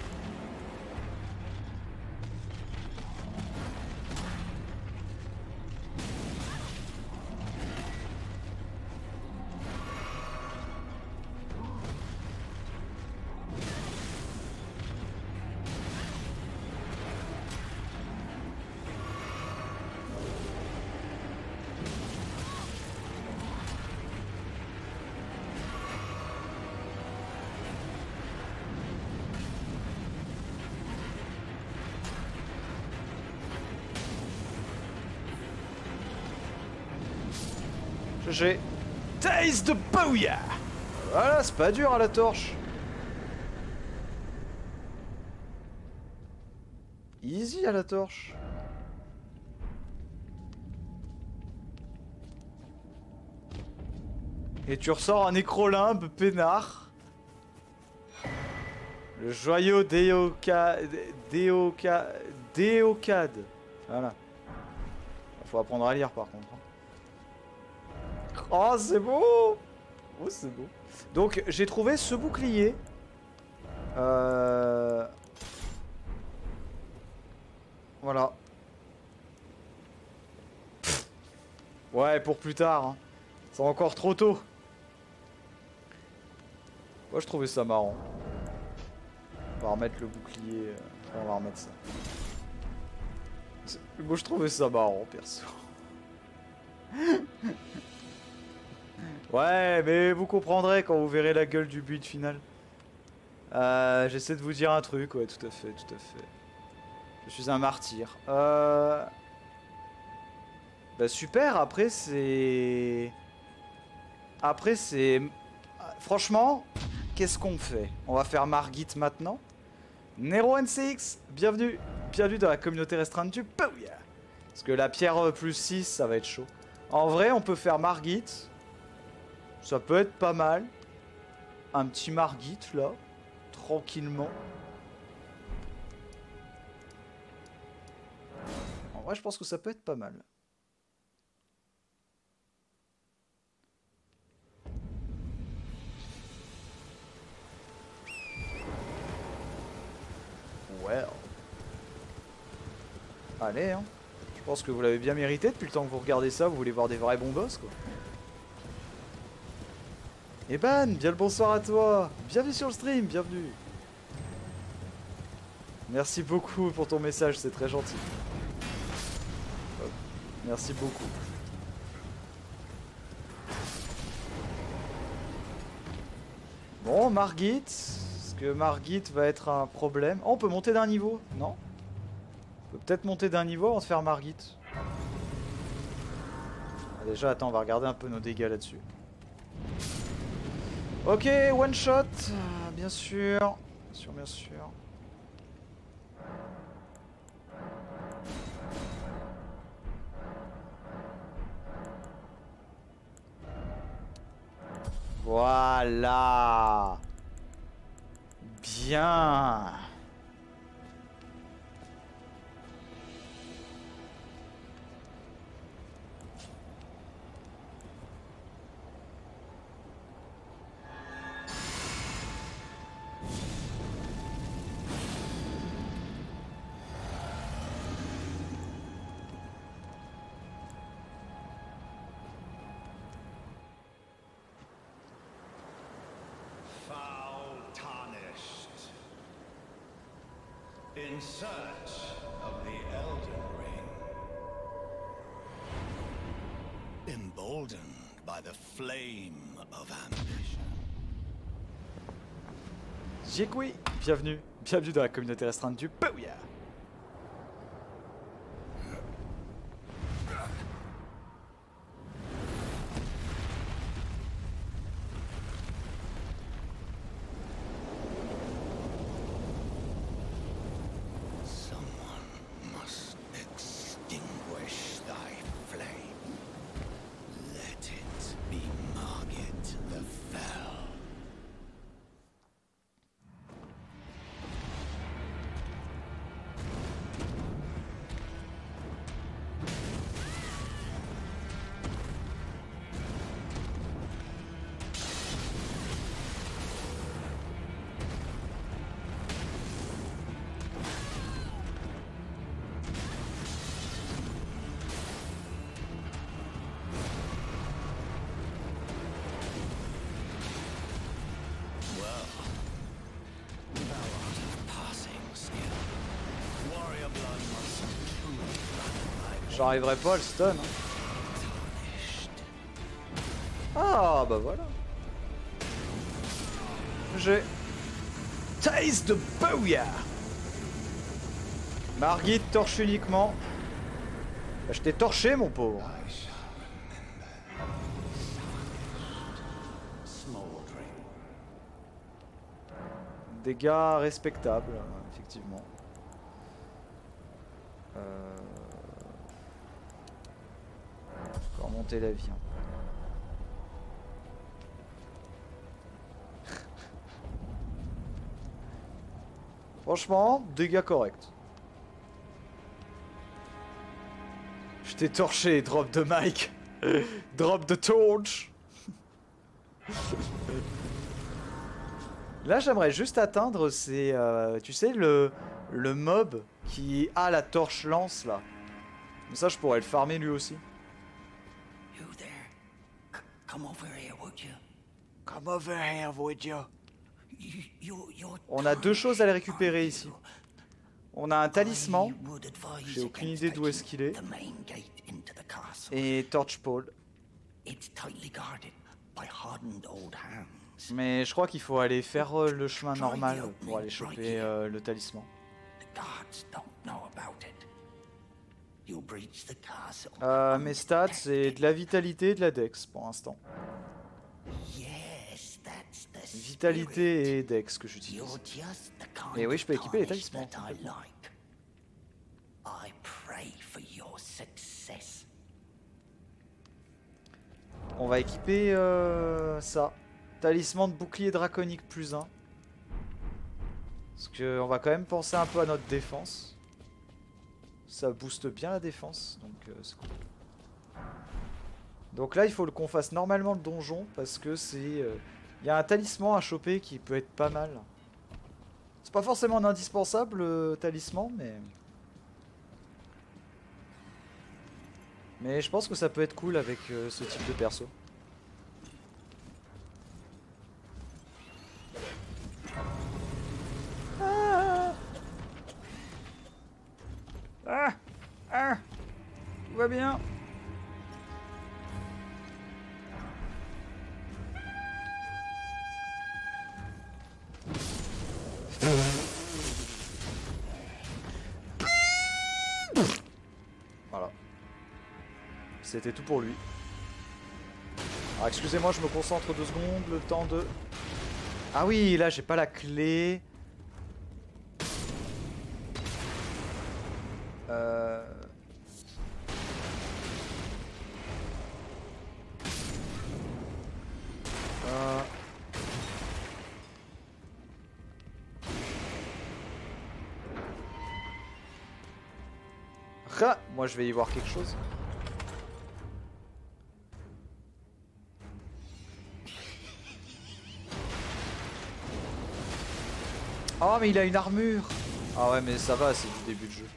J'ai Taste de Booyah. Voilà, c'est pas dur à la torche. Easy à la torche. Et tu ressors un nécrolimbe peinard. Le joyau d'Éoca... d'Éoca... d'Éocade. Voilà. Faut apprendre à lire par contre. Oh, c'est beau! Oh, c'est beau. Donc, j'ai trouvé ce bouclier. Euh... Voilà. Pff. Ouais, pour plus tard. Hein. C'est encore trop tôt. Moi, je trouvais ça marrant. On va remettre le bouclier. On va remettre ça. Moi, je trouvais ça marrant, perso. Ouais, mais vous comprendrez quand vous verrez la gueule du build final. Euh, J'essaie de vous dire un truc, ouais, tout à fait, tout à fait. Je suis un martyr. Euh... Bah super, après c'est... Après c'est... Franchement, qu'est-ce qu'on fait? On va faire Margit maintenant. Nero N C X, bienvenue. Bienvenue dans la communauté restreinte du Booyah. Parce que la pierre plus six, ça va être chaud. En vrai, on peut faire Margit. Ça peut être pas mal. Un petit Margit là. Tranquillement. En vrai, je pense que ça peut être pas mal. Allez, hein. Je pense que vous l'avez bien mérité depuis le temps que vous regardez ça, vous voulez voir des vrais bons boss, quoi. Eban, bien le bonsoir à toi. Bienvenue sur le stream, bienvenue. Merci beaucoup pour ton message, c'est très gentil. Merci beaucoup. Bon, Margit. Est-ce que Margit va être un problème? Oh, on peut monter d'un niveau? Non? On peut peut-être monter d'un niveau avant de faire Margit. Ah, déjà, attends, on va regarder un peu nos dégâts là-dessus. Ok, one shot. Bien sûr. Bien sûr, bien sûr. Voilà. Bien. In search of the Elden Ring. Emboldened by the flame of ambition. Jekui, bienvenue. Bienvenue dans la communauté restreinte du Booyah. J'arriverai pas à le stun. Hein. Ah bah voilà. J'ai Taste de Booyah. Margit torche uniquement. Bah, je t'ai torché mon pauvre. Dégâts respectables, effectivement. Euh... Encore monter la vie. Hein. Franchement, dégâts corrects. Je t'ai torché, drop de Mike. Drop de torch. Là, j'aimerais juste atteindre, c'est, euh, tu sais, le, le mob qui a la torche lance là. Comme ça, je pourrais le farmer lui aussi. You there? C come over here, would you? Come over here, would you? You, you, you're On a deux choses à les récupérer ici. On a un talisman. J'ai aucune idée d'où est-ce qu'il est. Et torch pole. Mais je crois qu'il faut aller faire euh, le chemin normal pour aller choper euh, le talisman. Euh, mes stats, c'est de la vitalité et de la dex pour l'instant. Vitalité et dex que j'utilise. Et oui, je peux équiper les talismans. On va équiper euh, ça. Talisman de bouclier draconique plus un. Parce qu'on va quand même penser un peu à notre défense. Ça booste bien la défense, donc euh, c'est cool. Donc là, il faut qu'on fasse normalement le donjon, parce que c'est... Il euh, y a un talisman à choper qui peut être pas mal. C'est pas forcément un indispensable, le talisman, mais... Mais je pense que ça peut être cool avec euh, ce type de perso. Ah ah, ah. Tout va bien. Voilà. C'était tout pour lui. Alors excusez-moi, je me concentre deux secondes, le temps de... Ah oui, là j'ai pas la clé. Euh... Euh... Ra, moi je vais y voir quelque chose. Oh mais il a une armure. Ah ouais mais ça va, c'est du début de jeu.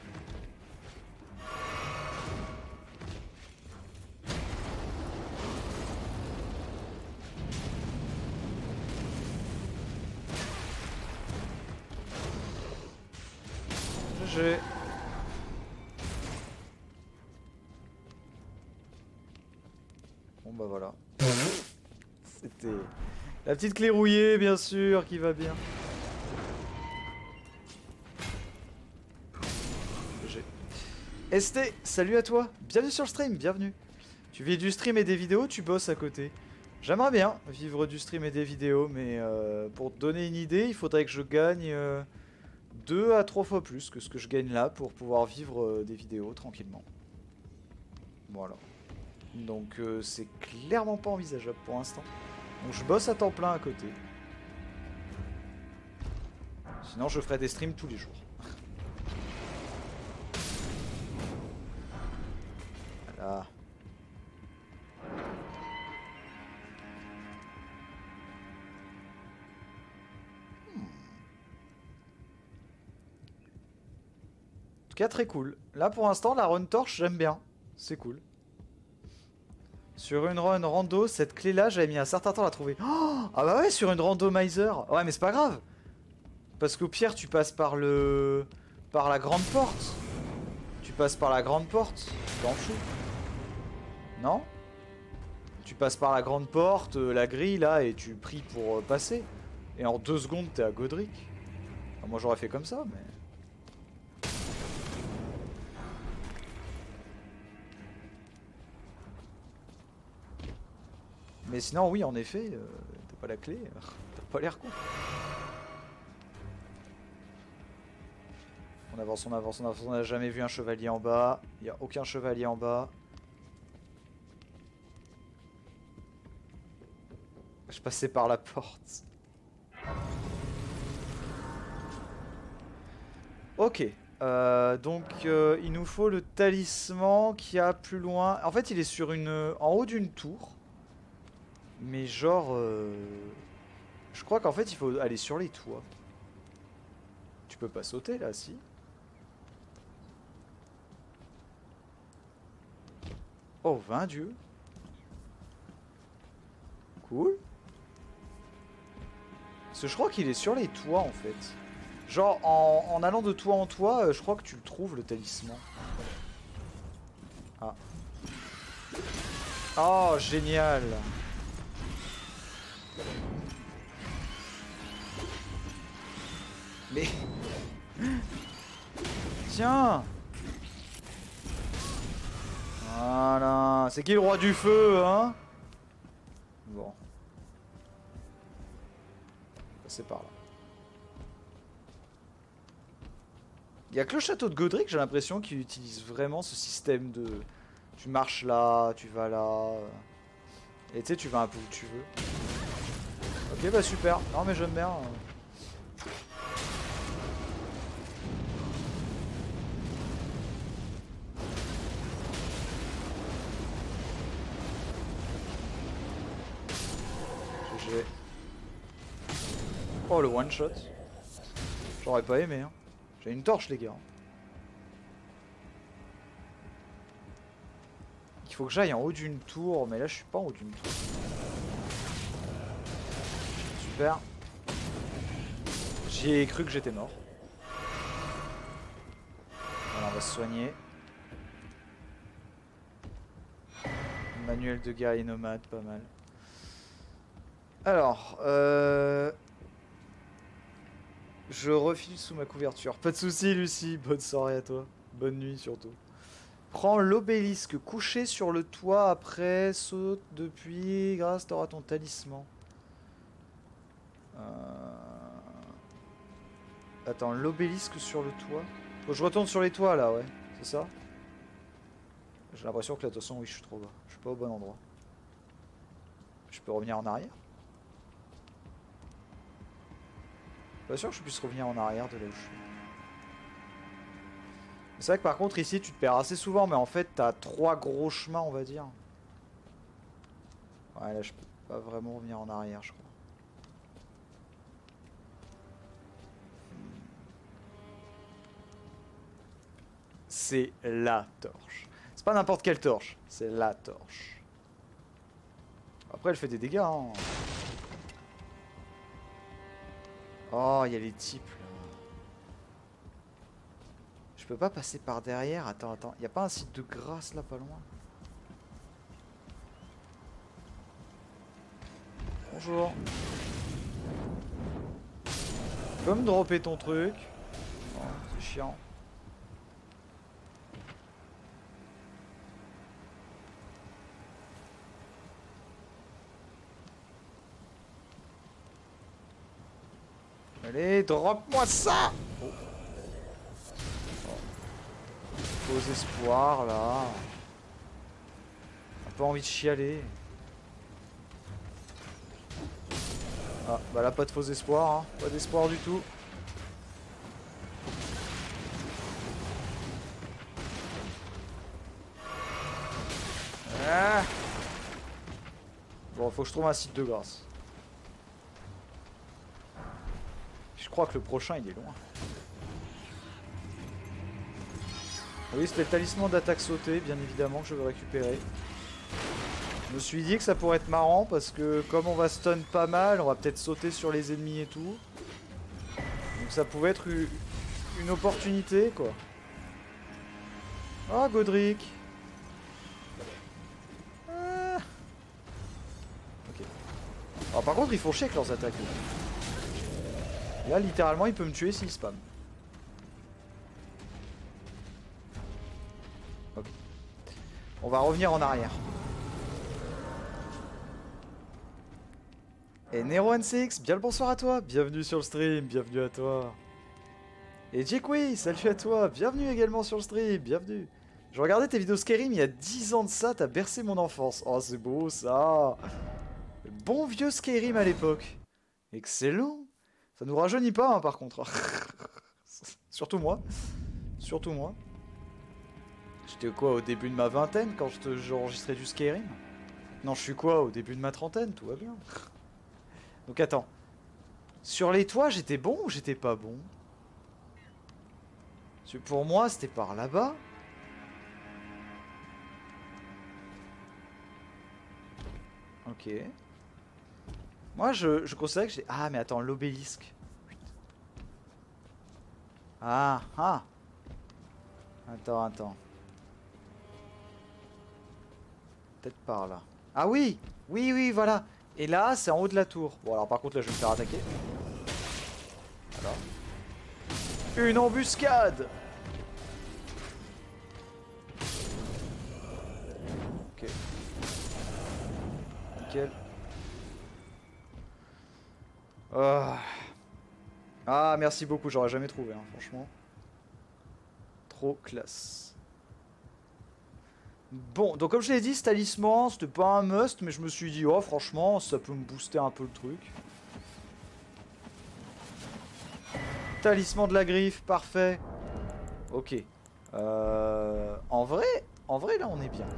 G G. Bon bah voilà. C'était la petite clé rouillée bien sûr qui va bien. S T, salut à toi, bienvenue sur le stream, bienvenue. Tu vis du stream et des vidéos, tu bosses à côté. J'aimerais bien vivre du stream et des vidéos, mais euh, pour te donner une idée, il faudrait que je gagne euh, deux à trois fois plus que ce que je gagne là pour pouvoir vivre euh, des vidéos tranquillement. Voilà. Donc euh, c'est clairement pas envisageable pour l'instant. Donc je bosse à temps plein à côté. Sinon je ferai des streams tous les jours. Voilà. Hmm. En tout cas très cool. Là pour l'instant la run torche j'aime bien. C'est cool. Sur une run rando, cette clé là j'avais mis un certain temps à la trouver. Oh, ah bah ouais, sur une randomizer. Ouais mais c'est pas grave. Parce qu'au pire tu passes par le... par la grande porte. Tu passes par la grande porte. T'en fous. Non? Tu passes par la grande porte, euh, la grille là, et tu pries pour euh, passer. Et en deux secondes t'es à Godric. Enfin, moi j'aurais fait comme ça, mais... Mais sinon oui en effet, euh, t'as pas la clé, euh, t'as pas l'air con. On avance, on avance, on avance, on n'a jamais vu un chevalier en bas. Il n'y a aucun chevalier en bas. Je passais par la porte. Ok. Euh, donc euh, il nous faut le talisman qui a plus loin. En fait il est sur une, en haut d'une tour. Mais genre... Euh... Je crois qu'en fait il faut aller sur les toits. Tu peux pas sauter là, si? Oh, vingt dieux. Cool. Parce que je crois qu'il est sur les toits en fait. Genre en, en allant de toit en toit, euh, je crois que tu le trouves le talisman. Ah. Oh, génial. Mais... Tiens. Voilà. C'est qui le roi du feu, hein? Bon. Passer par là. Il y a que le château de Godric, j'ai l'impression, qui utilise vraiment ce système de... Tu marches là, tu vas là... Et tu sais, tu vas un peu où tu veux. Ok, bah super. Non mais j'aime bien. G G. Oh le one shot. J'aurais pas aimé hein. J'ai une torche les gars. qu'il faut que j'aille en haut d'une tour, mais là je suis pas en haut d'une tour. Super. J'ai cru que j'étais mort. Voilà, on va se soigner. Manuel de guerrier nomade, pas mal. Alors, euh... je refile sous ma couverture. Pas de soucis, Lucie. Bonne soirée à toi. Bonne nuit surtout. Prends l'obélisque couché sur le toit après, saute depuis, grâce t'auras ton talisman. Euh... Attends, l'obélisque sur le toit. Faut que je retourne sur les toits là, ouais. C'est ça? J'ai l'impression que là, de toute façon, oui, je suis trop bas. Je suis pas au bon endroit. Je peux revenir en arrière? Pas sûr que je puisse revenir en arrière de là où je suis. C'est vrai que par contre ici tu te perds assez souvent, mais en fait t'as trois gros chemins, on va dire. Ouais, là je peux pas vraiment revenir en arrière, je crois. C'est la torche. C'est pas n'importe quelle torche, c'est la torche. Après elle fait des dégâts, hein. Oh, il y a les types là. Je peux pas passer par derrière. Attends, attends. Y a pas un site de grâce là pas loin? Bonjour. Tu peux me dropper ton truc? Oh, c'est chiant. Allez, drop-moi ça! Oh. Faux espoir là. Un peu envie de chialer. Ah bah là pas de faux espoir, hein. Pas d'espoir du tout. Ah. Bon, faut que je trouve un site de grâce. Je crois que le prochain il est loin. Oui, c'était le talisman d'attaque sautée, bien évidemment, que je veux récupérer. Je me suis dit que ça pourrait être marrant parce que comme on va stun pas mal, on va peut-être sauter sur les ennemis et tout. Donc ça pouvait être une opportunité, quoi. Oh, Godric. Ah. Ok. Alors par contre, ils font chier avec leurs attaques. Là, littéralement, il peut me tuer s'il spam. Ok. On va revenir en arrière. Et Nero N C X, bien le bonsoir à toi. Bienvenue sur le stream, bienvenue à toi. Et Jekwi, salut à toi. Bienvenue également sur le stream, bienvenue. Je regardais tes vidéos Skyrim il y a dix ans de ça, t'as bercé mon enfance. Oh, c'est beau ça. Bon vieux Skyrim à l'époque. Excellent. Ça nous rajeunit pas, hein, par contre. Surtout moi. Surtout moi. J'étais quoi, au début de ma vingtaine, quand j'enregistrais du Skyrim? Non, je suis quoi, au début de ma trentaine? Tout va bien. Donc attends. Sur les toits, j'étais bon ou j'étais pas bon? Parce que pour moi, c'était par là-bas. Ok. Moi, je, je considère que j'ai... Ah, mais attends, l'obélisque. Ah, ah. Attends, attends. Peut-être par là. Ah oui! Oui, oui, voilà. Et là, c'est en haut de la tour. Bon, alors par contre, là, je vais me faire attaquer. Alors. Une embuscade! Ok. Nickel. Oh. Ah, merci beaucoup, j'aurais jamais trouvé, hein, franchement. Trop classe. Bon, donc comme je l'ai dit, ce talisman, c'était pas un must, mais je me suis dit, oh franchement, ça peut me booster un peu le truc. Talisman de la griffe, parfait. Ok. Euh, en vrai, en vrai, là, on est bien.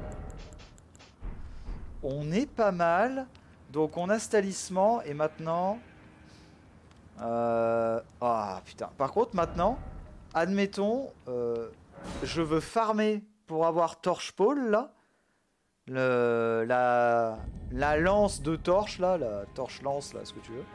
On est pas mal. Donc on a ce talisman, et maintenant... Euh... Ah, putain. Par contre, maintenant, admettons, euh, je veux farmer... pour avoir Torchpole là, le, la, la lance de torche là, la torche lance là, ce que tu veux.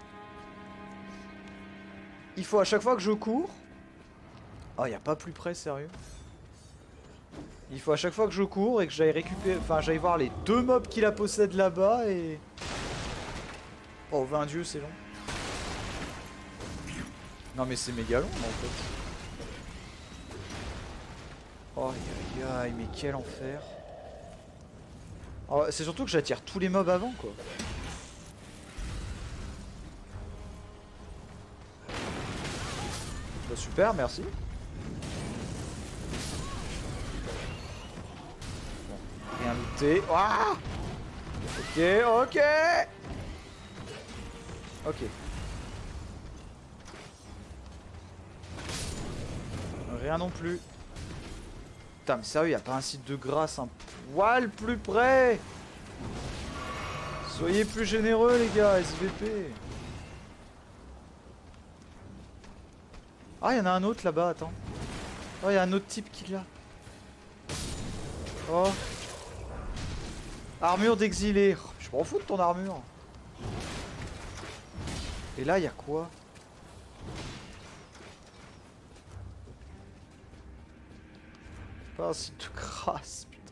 Il faut à chaque fois que je cours. Oh, y a pas plus près, sérieux. Il faut à chaque fois que je cours et que j'aille récupérer, enfin j'aille voir les deux mobs qui la possèdent là-bas et. Oh, vingt dieux, c'est long. Non mais c'est méga long en fait. Oh aïe aïe aïe, mais quel enfer. Oh, c'est surtout que j'attire tous les mobs avant quoi. Bah, super, merci. Bon, rien looté. Ah, ok, ok. Ok. Rien non plus. Putain mais sérieux, y a pas un site de grâce un poil plus près. Soyez plus généreux les gars, S V P. Ah, y'en a un autre là-bas, attends. Oh, y a un autre type qui l'a. Oh. Armure d'exilé. Oh, je m'en fous de ton armure. Et là, y a quoi? Pas un site de grâce, putain.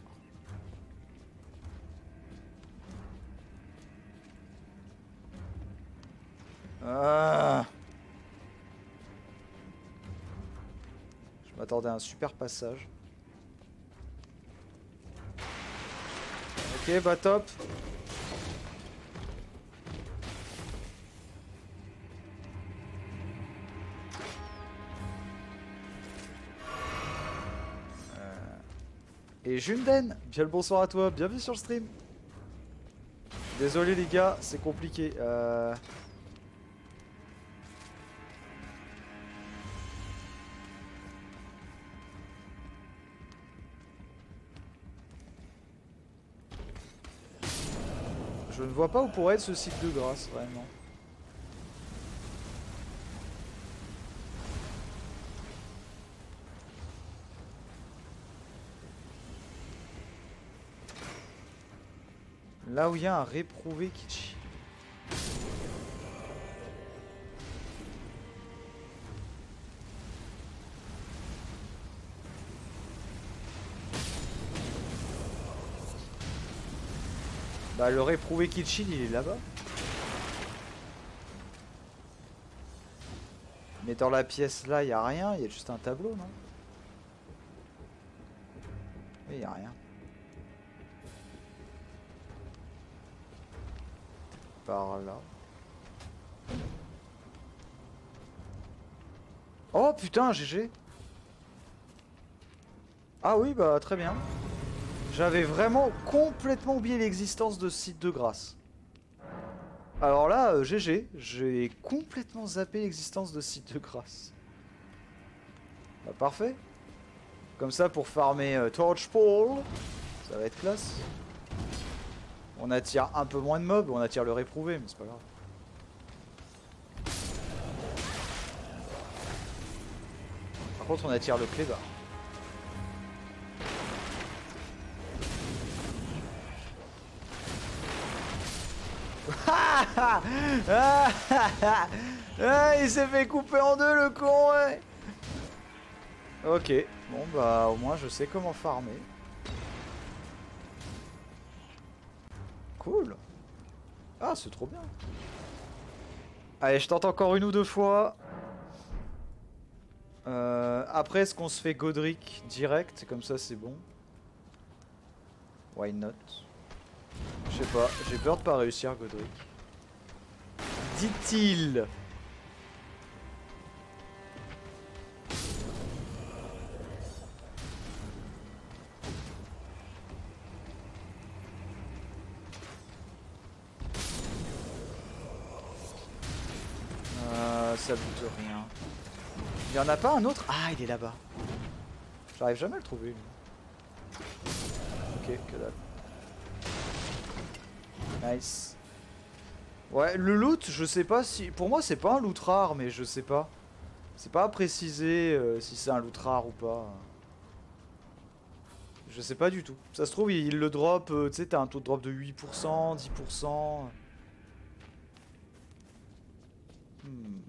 Ah. Je m'attendais à un super passage. Ok, bah top. Et Junden, bien le bonsoir à toi, bienvenue sur le stream. Désolé les gars, c'est compliqué. Euh... Je ne vois pas où pourrait être ce site de grâce, vraiment. Là où il y a un réprouvé Kichi. Bah le réprouvé Kichi il est là-bas. Mais dans la pièce là il y a rien, il y a juste un tableau non? Oui il y a rien. Par là. Oh putain G G. Ah oui bah très bien. J'avais vraiment complètement oublié l'existence de ce site de grâce. Alors là, euh, G G, j'ai complètement zappé l'existence de ce site de grâce. Bah parfait. Comme ça pour farmer euh, Torchpole, ça va être classe. On attire un peu moins de mobs, on attire le réprouvé, mais c'est pas grave. Par contre on attire le clébard. Ah, il s'est fait couper en deux le con ouais. Ok, bon bah au moins je sais comment farmer. Cool. Ah c'est trop bien. Allez je tente encore une ou deux fois. euh, Après est-ce qu'on se fait Godric direct? Comme ça c'est bon. Why not? Je sais pas, j'ai peur de pas réussir Godric. Dit-il. Euh, ça bute rien. Il y en a pas un autre? Ah il est là-bas. J'arrive jamais à le trouver lui. Ok, que dalle. Nice. Ouais, le loot, je sais pas si... Pour moi, c'est pas un loot rare, mais je sais pas. C'est pas à préciser euh, si c'est un loot rare ou pas. Je Je sais pas du tout. Ça se trouve, il le drop, euh, tu sais, t'as un taux de drop de huit pour cent, dix pour cent. Hmm.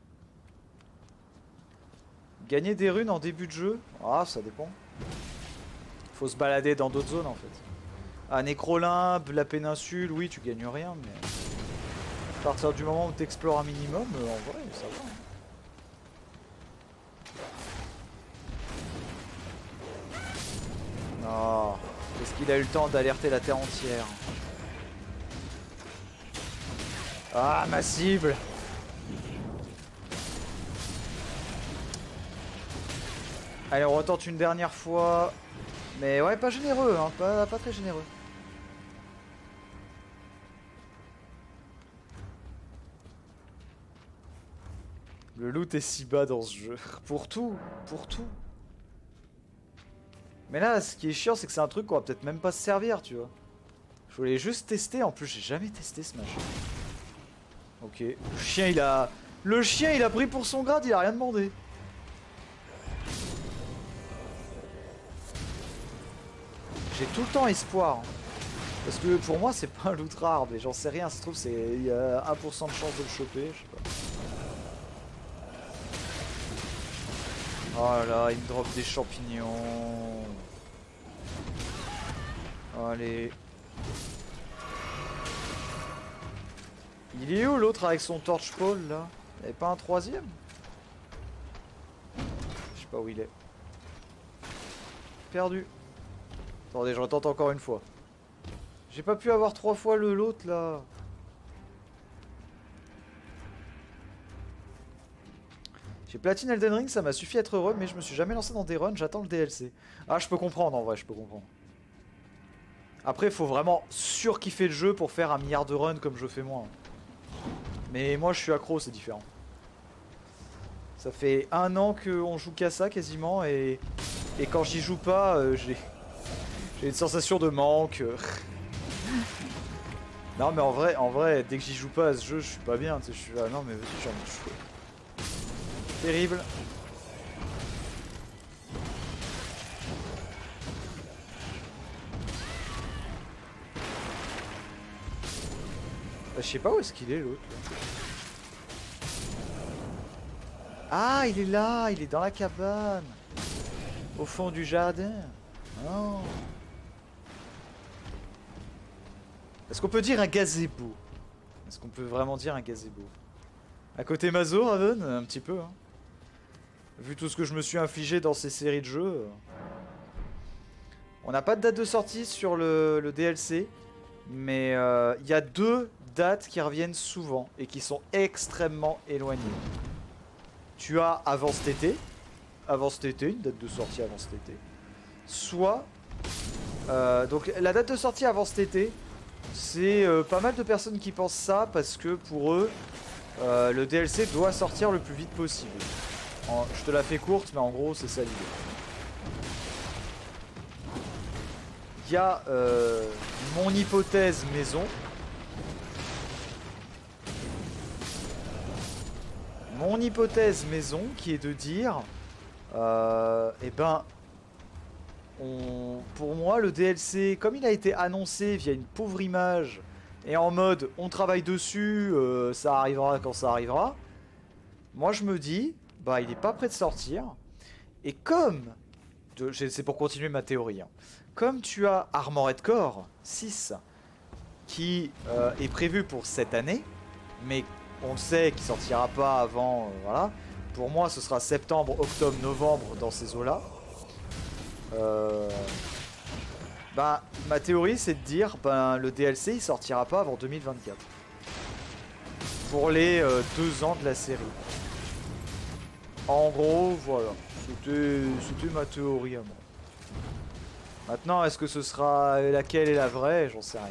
Gagner des runes en début de jeu? Ah, ça dépend. Faut se balader dans d'autres zones en fait. À Nécrolimbe, la péninsule, oui, tu gagnes rien, mais à partir du moment où tu explores un minimum, euh, en vrai, ça va. Non. Est-ce qu'il a eu le temps d'alerter la terre entière? Ah, ma cible! Allez, on retente une dernière fois. Mais ouais, pas généreux, hein, pas, pas très généreux. Le loot est si bas dans ce jeu. Pour tout, pour tout. Mais là, ce qui est chiant, c'est que c'est un truc qu'on va peut-être même pas se servir, tu vois. Je voulais juste tester, en plus j'ai jamais testé ce machin. Ok, le chien il a... Le chien il a pris pour son grade, il a rien demandé. J'ai tout le temps espoir. Hein. Parce que pour moi c'est pas un loot rare, mais j'en sais rien, ça se trouve c'est... Il y a un pour cent de chance de le choper, je sais pas. Oh là là, il me drop des champignons. Allez. Il est où l'autre avec son torch pole là? Il n'y avait pas un troisième? Je sais pas où il est. Perdu. Attendez, je retente encore une fois. J'ai pas pu avoir trois fois le l'autre là. J'ai platine Elden Ring, ça m'a suffi à être heureux, mais je me suis jamais lancé dans des runs, j'attends le D L C. Ah, je peux comprendre en vrai, je peux comprendre. Après, il faut vraiment surkiffer le jeu pour faire un milliard de runs comme je fais moi. Mais moi, je suis accro, c'est différent. Ça fait un an qu'on joue qu'à ça quasiment, et, et quand j'y joue pas, euh, j'ai une sensation de manque. Non, mais en vrai, en vrai, dès que j'y joue pas à ce jeu, je suis pas bien. Tu sais, je suis là, non, mais vas-y, j'ai envie de jouer. Terrible. Bah, je sais pas où est-ce qu'il est l'autre. Ah, il est là, il est dans la cabane. Au fond du jardin. Oh. Est-ce qu'on peut dire un gazebo? Est-ce qu'on peut vraiment dire un gazebo? À côté Mazo, Raven, un petit peu. Hein. Vu tout ce que je me suis infligé dans ces séries de jeux. On n'a pas de date de sortie sur le, le D L C. Mais il euh, y a deux dates qui reviennent souvent et qui sont extrêmement éloignées. Tu as avant cet été. Avant cet été, une date de sortie avant cet été. Soit... Euh, donc la date de sortie avant cet été, c'est euh, pas mal de personnes qui pensent ça parce que pour eux, euh, le D L C doit sortir le plus vite possible. En, je te la fais courte, mais en gros, c'est ça l'idée. Il y a euh, mon hypothèse maison. Mon hypothèse maison qui est de dire... Euh, eh ben... On, pour moi, le D L C, comme il a été annoncé via une pauvre image, et en mode on travaille dessus, euh, ça arrivera quand ça arrivera, moi je me dis... Bah, il est pas prêt de sortir. Et comme... C'est pour continuer ma théorie. Hein, comme tu as Armored Core six, qui euh, est prévu pour cette année, mais on le sait qu'il sortira pas avant... Euh, voilà. Pour moi, ce sera septembre, octobre, novembre dans ces eaux-là. Euh... Bah, ma théorie, c'est de dire, ben, le D L C, il sortira pas avant deux mille vingt-quatre. Pour les euh, deux ans de la série. En gros, voilà, c'était ma théorie à moi. Maintenant, est-ce que ce sera laquelle est la vraie? J'en sais rien.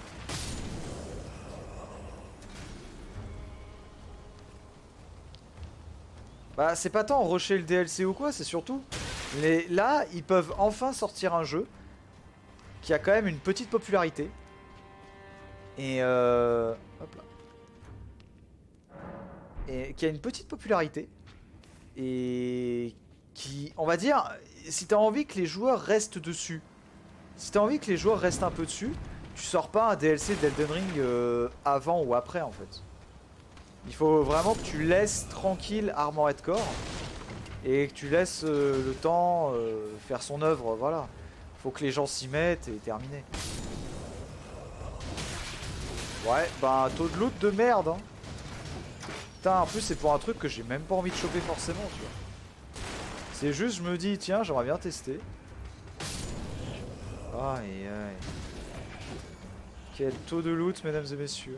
Bah, c'est pas tant rusher le D L C ou quoi, c'est surtout... Les... Là, ils peuvent enfin sortir un jeu qui a quand même une petite popularité. Et euh... Hop là. Et qui a une petite popularité. Et qui, on va dire, si t'as envie que les joueurs restent dessus, Si t'as envie que les joueurs restent un peu dessus, tu sors pas un D L C d'Elden Ring euh, avant ou après en fait. Il faut vraiment que tu laisses tranquille Armored Core et que tu laisses euh, le temps euh, faire son œuvre, voilà. Faut que les gens s'y mettent et terminer. Ouais, bah un taux de loot de merde hein. Putain, en plus c'est pour un truc que j'ai même pas envie de choper forcément, tu vois. C'est juste, je me dis, tiens, j'aimerais bien tester. Aïe aïe. Quel taux de loot, mesdames et messieurs.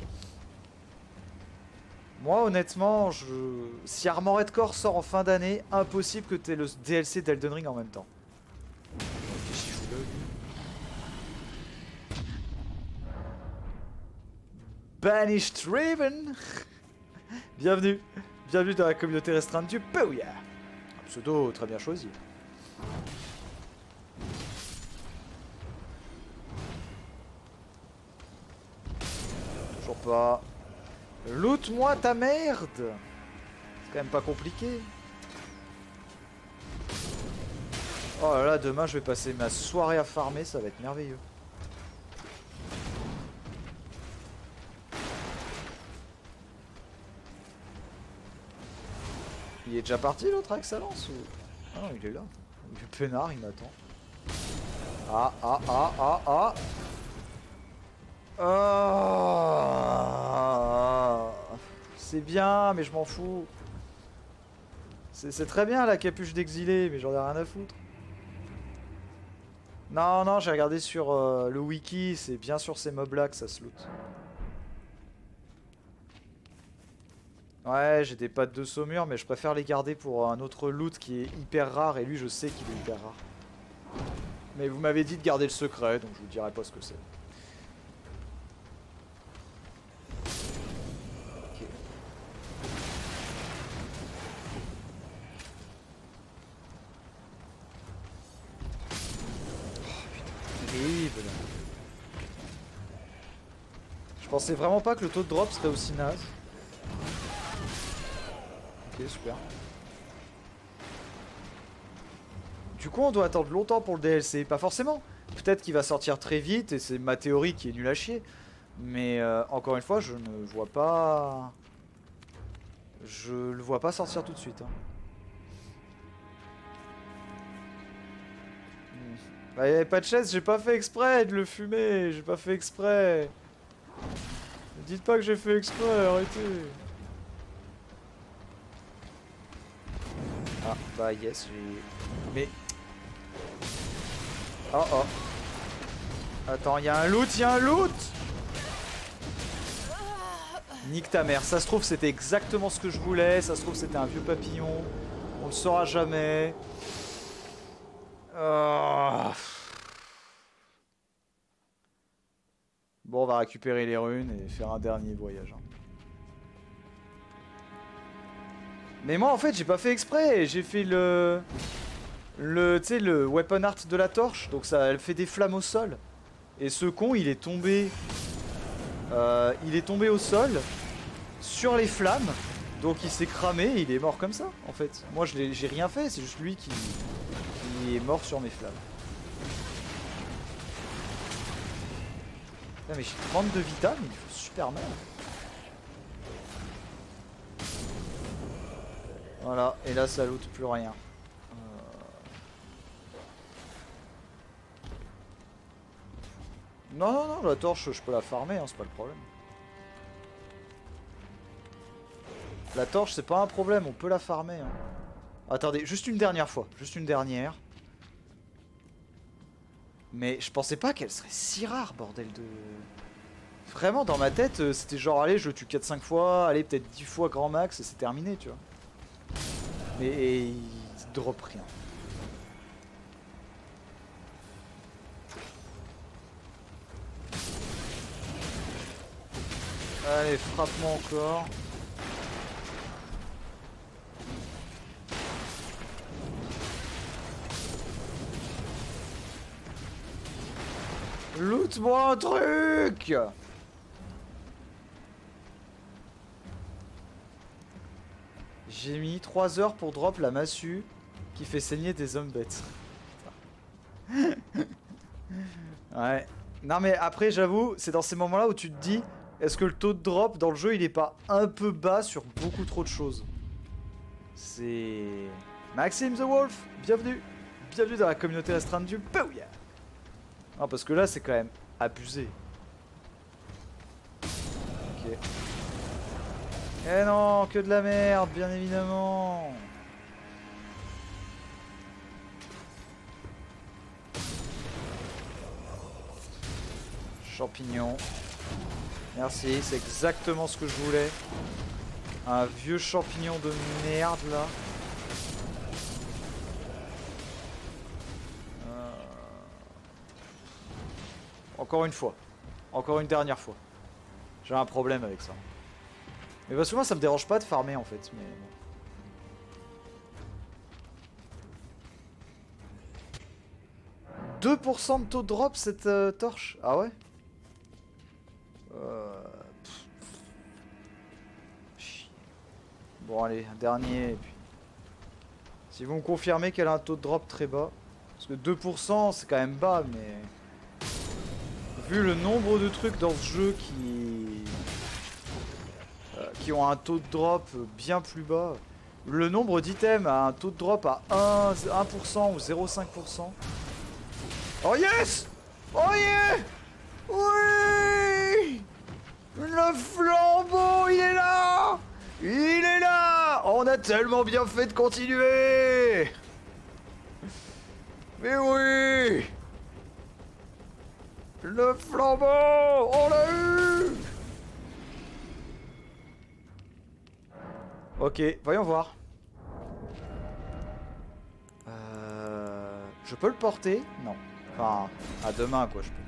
Moi, honnêtement, je... si Armored Core sort en fin d'année, impossible que t'aies le D L C d'Elden Ring en même temps. Qu'est-ce qu'il fout là, lui ? Banished Raven. Bienvenue. Bienvenue dans la communauté restreinte du Booyah. Un pseudo très bien choisi. Toujours pas. Loot-moi ta merde. C'est quand même pas compliqué. Oh là là, demain je vais passer ma soirée à farmer, ça va être merveilleux. Il est déjà parti l'autre excellence ou... Ah non, il est là. Il est peinard, il m'attend. Ah, ah, ah, ah, ah. Oh, c'est bien, mais je m'en fous. C'est très bien la capuche d'exilé, mais j'en ai rien à foutre. Non, non, j'ai regardé sur euh, le wiki, c'est bien sur ces mobs-là que ça se loot. Ouais, j'ai des pattes de saumure, mais je préfère les garder pour un autre loot qui est hyper rare, et lui je sais qu'il est hyper rare. Mais vous m'avez dit de garder le secret, donc je vous dirai pas ce que c'est. Ok. Oh putain, terrible. Je pensais vraiment pas que le taux de drop serait aussi naze. Ok, super. Du coup, on doit attendre longtemps pour le D L C. Pas forcément. Peut-être qu'il va sortir très vite et c'est ma théorie qui est nulle à chier. Mais euh, encore une fois, je ne vois pas... Je le vois pas sortir tout de suite. Hein. Bah, y avait pas de chaise, j'ai pas fait exprès de le fumer. J'ai pas fait exprès. Ne dites pas que j'ai fait exprès, arrêtez. Ah, bah yes, j'ai... Mais... Oh oh. Attends, il y a un loot, il y a un loot. Nique ta mère. Ça se trouve, c'était exactement ce que je voulais. Ça se trouve, c'était un vieux papillon. On le saura jamais. Oh. Bon, on va récupérer les runes et faire un dernier voyage. Hein. Mais moi, en fait, j'ai pas fait exprès. J'ai fait le... Le, tu sais, le weapon art de la torche. Donc ça, elle fait des flammes au sol. Et ce con, il est tombé... Euh, il est tombé au sol, sur les flammes. Donc il s'est cramé et il est mort comme ça, en fait. Moi, j'ai rien fait. C'est juste lui qui... qui est mort sur mes flammes. Non, mais j'ai trente de vita, mais il faut super mal. Voilà, et là ça loot plus rien. Euh... Non, non, non, la torche je peux la farmer, hein, c'est pas le problème. La torche c'est pas un problème, on peut la farmer. Hein. Attendez, juste une dernière fois, juste une dernière. Mais je pensais pas qu'elle serait si rare, bordel de... Vraiment, dans ma tête, c'était genre, allez, je le tue quatre cinq fois, allez, peut-être dix fois grand max, et c'est terminé, tu vois. Mais et il drop rien. Allez, frappe-moi encore. Loot-moi un truc! J'ai mis trois heures pour drop la massue qui fait saigner des hommes bêtes. Ouais. Non mais après j'avoue, c'est dans ces moments-là où tu te dis, est-ce que le taux de drop dans le jeu il est pas un peu bas sur beaucoup trop de choses? C'est... Maxime the Wolf, bienvenue. Bienvenue dans la communauté restreinte du Booyah. Non parce que là c'est quand même abusé. Ok. Eh non, que de la merde, bien évidemment. Champignon. Merci, c'est exactement ce que je voulais. Un vieux champignon de merde là. Euh... Encore une fois. Encore une dernière fois. J'ai un problème avec ça. Mais parce que moi ça me dérange pas de farmer en fait. Mais bon. deux pour cent de taux de drop cette euh, torche. Ah ouais. Euh... Bon allez, un dernier et puis... Si vous me confirmez qu'elle a un taux de drop très bas. Parce que deux pour cent c'est quand même bas mais... Vu le nombre de trucs dans ce jeu qui... Euh, qui ont un taux de drop bien plus bas. Le nombre d'items a un taux de drop à un pour cent ou zéro virgule cinq pour cent. Oh yes! Oh yeah! Oui! Le flambeau, il est là! Il est là! On a tellement bien fait de continuer! Mais oui! Le flambeau! On l'a eu! Ok, voyons voir. Euh... Je peux le porter? Non. Enfin, à demain quoi, je peux.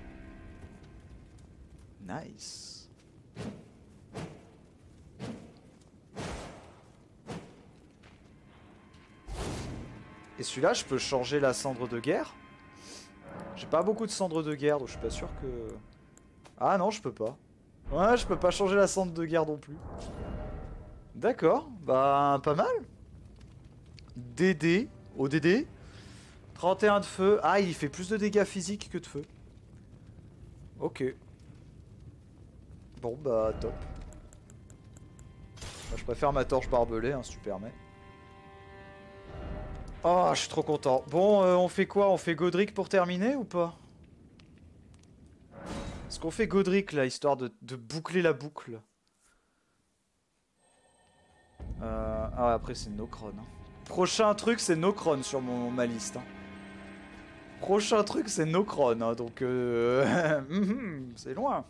Nice. Et celui-là, je peux changer la cendre de guerre? J'ai pas beaucoup de cendres de guerre, donc je suis pas sûr que... Ah non, je peux pas. Ouais, je peux pas changer la cendre de guerre non plus. D'accord, bah pas mal. D D, O D D. trente et un de feu. Ah, il fait plus de dégâts physiques que de feu. Ok. Bon, bah, top. Moi, je préfère ma torche barbelée, hein, si tu permets. Oh, je suis trop content. Bon, euh, on fait quoi? On fait Godric pour terminer ou pas? Est-ce qu'on fait Godric, là, histoire de, de boucler la boucle? euh, Ah ouais, après, c'est Nokron. Hein. Prochain truc, c'est Nokron sur mon, ma liste. Hein. Prochain truc, c'est Nokron, hein, donc euh... c'est loin.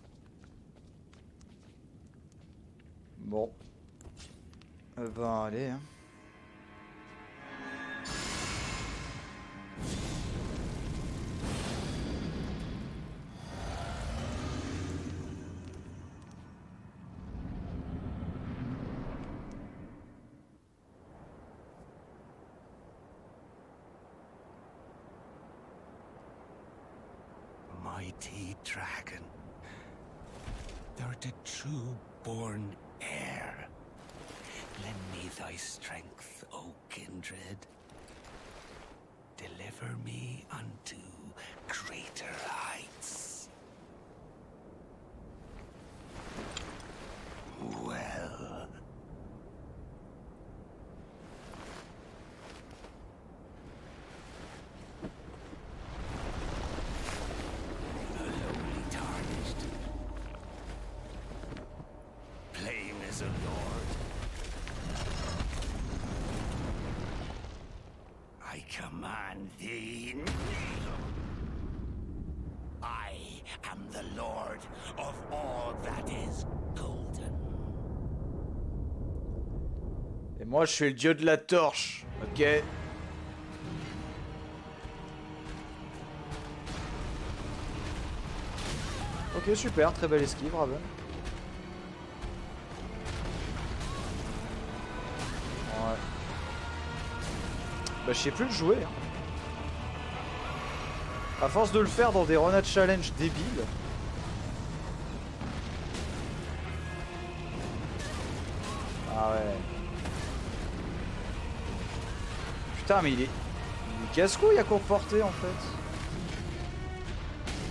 Bon. Euh, ben, allez. Hein. Mighty dragon, thou art a true born heir. Lend me thy strength, O kindred. Deliver me unto greater heights. Well. Command thee. I am the Lord of all that is golden. Et moi, je suis le dieu de la torche. Ok. Ok, super, très belle esquive, Raven. Ouais. Bah je sais plus le jouer hein. À force de le faire dans des Rona challenge débiles. Ah ouais. Putain mais il est... Il est casse-couille à court portée en fait.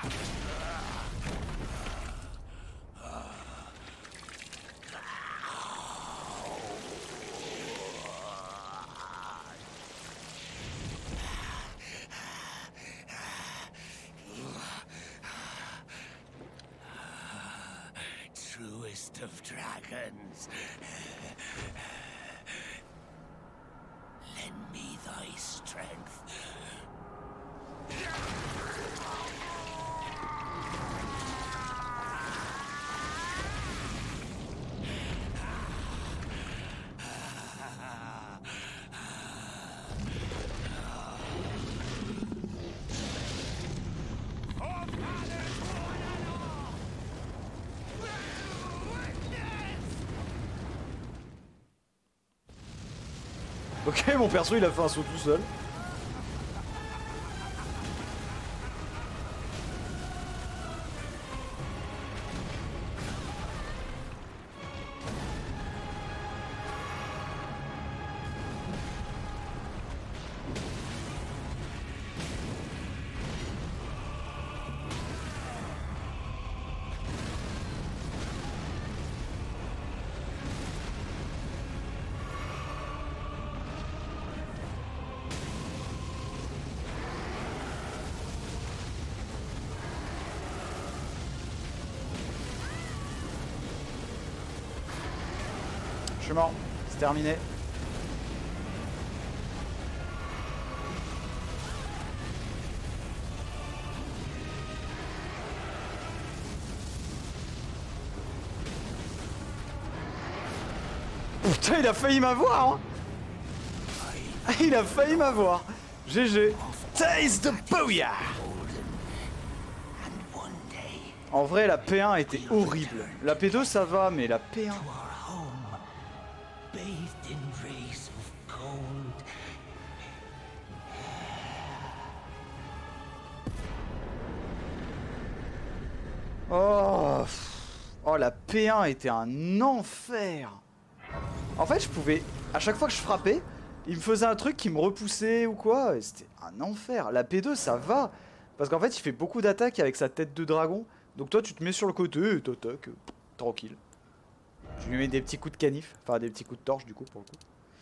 Truest of dragons. Lend me thy strength. Ok, mon perso il a fait un saut tout seul. Je suis mort, c'est terminé. Putain, il a failli m'avoir hein. Il a failli m'avoir. G G. Taste the booyah. En vrai, la P un était horrible. La P deux, ça va, mais la P un... Oh, oh, la P un était un enfer. En fait, je pouvais... À chaque fois que je frappais, il me faisait un truc qui me repoussait ou quoi. Et c'était un enfer. La P deux, ça va. Parce qu'en fait, il fait beaucoup d'attaques avec sa tête de dragon. Donc toi, tu te mets sur le côté et t'attaques. Euh, tranquille. Tu lui mets des petits coups de canif. Enfin, des petits coups de torche, du coup, pour le coup.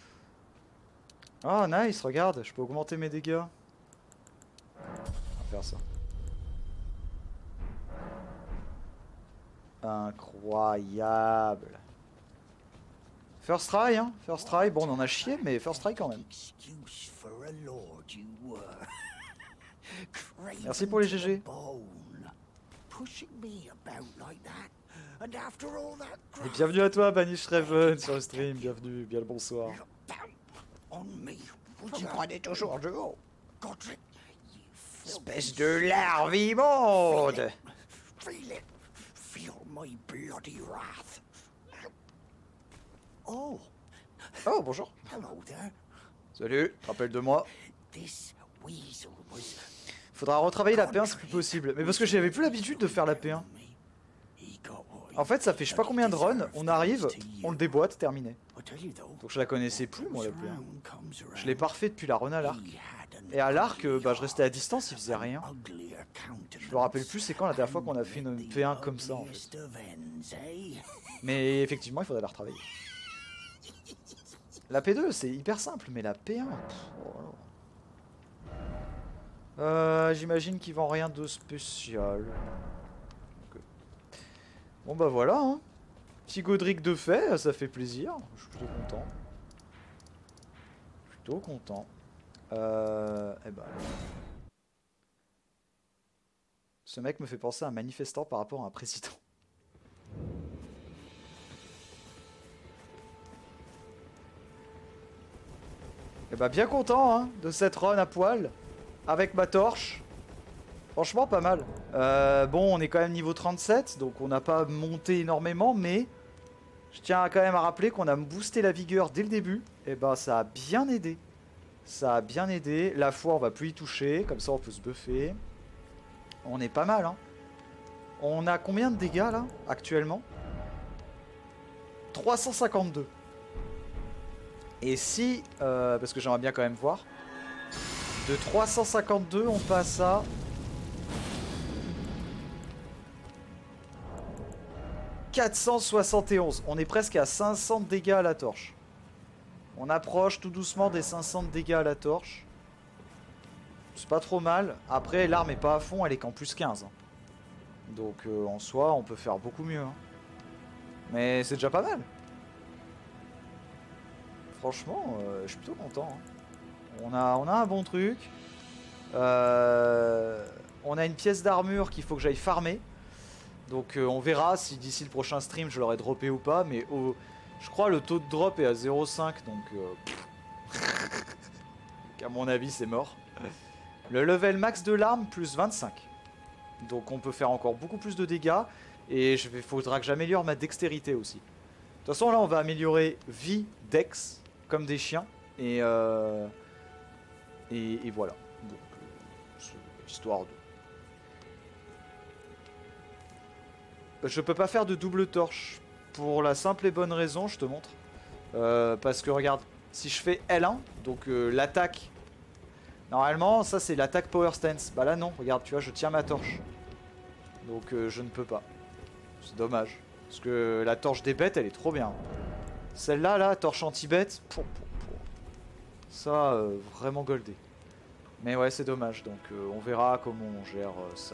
Oh, nice, regarde. Je peux augmenter mes dégâts. On va faire ça. Incroyable. First try, hein. First try. Bon, on en a chié, mais first try quand même. Merci pour les G G. Et bienvenue à toi, Banish Raven, sur le stream. Bienvenue, bien le bonsoir. Vous me prenez toujours de haut. Espèce de larve immonde. Oh. Oh, bonjour. Salut, rappelle de moi. Faudra retravailler la P un, c'est plus possible. Mais parce que j'avais plus l'habitude de faire la P un. En fait, ça fait je sais pas combien de runs, on arrive, on le déboîte, terminé. Donc je la connaissais plus, moi, la P un. Je l'ai pas refait depuis la run à l'arc. Et à l'arc, bah, je restais à distance, il faisait rien. Je me rappelle plus c'est quand la dernière fois qu'on a fait une P un comme ça, en fait. Mais effectivement, il faudrait la retravailler. La P deux, c'est hyper simple, mais la P un... Pff, oh là. Euh, J'imagine qu'ils vendent rien de spécial. Okay. Bon bah voilà, hein. Petit Godric de fait, ça fait plaisir. Je suis plutôt content. Plutôt content. Euh... Eh ben... Ce mec me fait penser à un manifestant par rapport à un président. Eh bah bien content, hein, de cette run à poil. Avec ma torche. Franchement pas mal. Euh, bon, on est quand même niveau trente-sept, donc on n'a pas monté énormément, mais je tiens quand même à rappeler qu'on a boosté la vigueur dès le début. Et bah ça a bien aidé. Ça a bien aidé. La foi, on va plus y toucher, comme ça on peut se buffer. On est pas mal, hein. On a combien de dégâts là, actuellement? trois cent cinquante-deux. Et si, euh, parce que j'aimerais bien quand même voir, de trois cent cinquante-deux on passe à quatre cent soixante et onze. On est presque à cinq cents de dégâts à la torche. On approche tout doucement des cinq cents de dégâts à la torche. C'est pas trop mal. Après, l'arme est pas à fond, elle est qu'en plus quinze. Hein. Donc euh, en soi, on peut faire beaucoup mieux. Hein. Mais c'est déjà pas mal. Franchement, euh, je suis plutôt content. Hein. On a, on a un bon truc. Euh, on a une pièce d'armure qu'il faut que j'aille farmer. Donc euh, on verra si d'ici le prochain stream je l'aurai droppé ou pas. Mais au, je crois le taux de drop est à zéro virgule cinq. Donc euh, à mon avis c'est mort. Le level max de l'arme plus vingt-cinq. Donc on peut faire encore beaucoup plus de dégâts. Et il faudra que j'améliore ma dextérité aussi. De toute façon là on va améliorer vie, dex, comme des chiens. Et, euh, et, et voilà. Donc euh, histoire de... Je peux pas faire de double torche. Pour la simple et bonne raison, je te montre. Euh, parce que regarde, si je fais L un, donc euh, l'attaque... Normalement, ça c'est l'attaque power stance. Bah là non, regarde, tu vois, je tiens ma torche. Donc euh, je ne peux pas. C'est dommage. Parce que la torche des bêtes, elle est trop bien. Celle-là, là, torche anti-bête, ça, euh, vraiment goldé. Mais ouais, c'est dommage. Donc euh, on verra comment on gère euh, ça.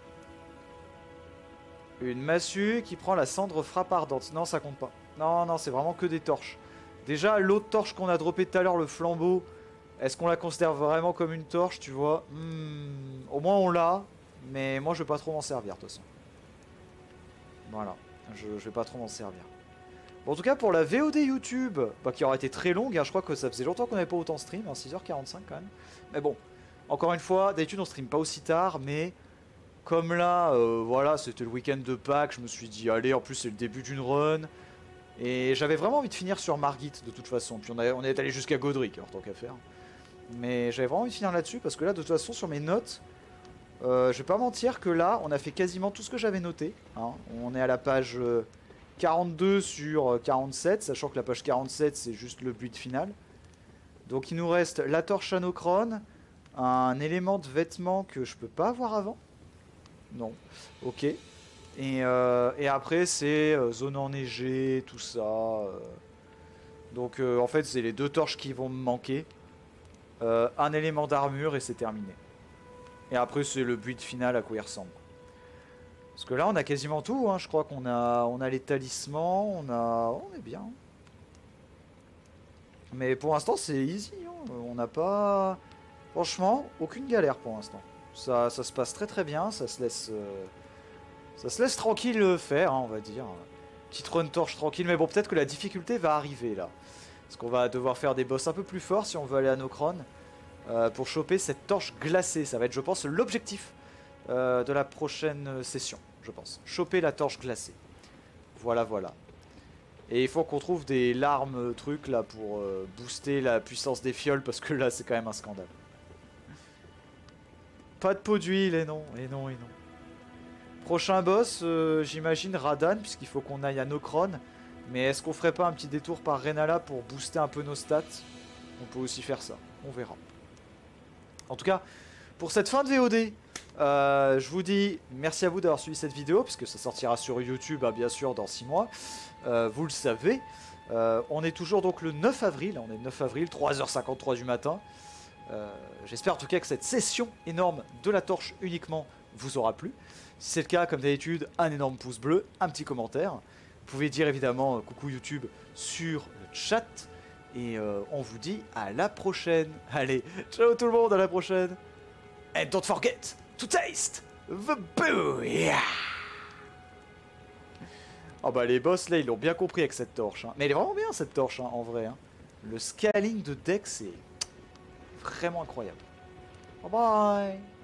Une massue qui prend la cendre frappe ardente. Non, ça compte pas. Non, non, c'est vraiment que des torches. Déjà, l'autre torche qu'on a droppé tout à l'heure, le flambeau, est-ce qu'on la considère vraiment comme une torche, tu vois? hmm, Au moins, on l'a. Mais moi, je vais pas trop m'en servir, de toute façon. Voilà. Je, je vais pas trop m'en servir. Bon, en tout cas, pour la V O D YouTube, bah, qui aura été très longue, hein, je crois que ça faisait longtemps qu'on n'avait pas autant stream, hein, six heures quarante-cinq quand même. Mais bon, encore une fois, d'habitude, on stream pas aussi tard, mais... Comme là, euh, voilà, c'était le week-end de Pâques, je me suis dit, allez, en plus c'est le début d'une run. Et j'avais vraiment envie de finir sur Margit, de toute façon. Puis on, a, on est allé jusqu'à Godric, en tant qu'à faire. Mais j'avais vraiment envie de finir là-dessus, parce que là, de toute façon, sur mes notes, euh, je vais pas mentir que là, on a fait quasiment tout ce que j'avais noté. Hein. On est à la page quarante-deux sur quarante-sept, sachant que la page quarante-sept, c'est juste le but final. Donc il nous reste la torche anochrone, un élément de vêtement que je peux pas avoir avant. Non, ok. Et, euh, et après c'est euh, zone enneigée, tout ça. Euh. Donc euh, en fait c'est les deux torches qui vont me manquer. Euh, un élément d'armure et c'est terminé. Et après c'est le build final à quoi il ressemble. Parce que là on a quasiment tout, hein. Je crois qu'on a, on a les talismans, on a... On est bien. Mais pour l'instant c'est easy, hein. On n'a pas... Franchement, aucune galère pour l'instant. Ça, ça se passe très très bien, ça se laisse, euh, ça se laisse tranquille faire, hein, on va dire. Petite run torche tranquille, mais bon, peut-être que la difficulté va arriver là. Parce qu'on va devoir faire des boss un peu plus forts si on veut aller à Nocron. Euh, pour choper cette torche glacée, ça va être, je pense, l'objectif euh, de la prochaine session, je pense. Choper la torche glacée. Voilà, voilà. Et il faut qu'on trouve des larmes trucs là pour euh, booster la puissance des fioles, parce que là c'est quand même un scandale. Pas de pot d'huile, et non, et non, et non. Prochain boss, euh, j'imagine Radan, puisqu'il faut qu'on aille à Nocron. Mais est-ce qu'on ferait pas un petit détour par Renala pour booster un peu nos stats? On peut aussi faire ça, on verra. En tout cas, pour cette fin de V O D, euh, je vous dis merci à vous d'avoir suivi cette vidéo, puisque ça sortira sur YouTube, hein, bien sûr, dans six mois. Euh, vous le savez. Euh, on est toujours donc le neuf avril, on est le neuf avril, trois heures cinquante-trois du matin. Euh, J'espère en tout cas que cette session énorme de la torche uniquement vous aura plu. Si c'est le cas, comme d'habitude, un énorme pouce bleu, un petit commentaire. Vous pouvez dire évidemment euh, coucou YouTube sur le chat. Et euh, on vous dit à la prochaine. Allez, ciao tout le monde, à la prochaine. And don't forget to taste the booyah. Oh bah les boss là, ils l'ont bien compris avec cette torche. Hein. Mais elle est vraiment bien cette torche, hein, en vrai. Hein. Le scaling de deck, c'est... vraiment incroyable. Bye bye.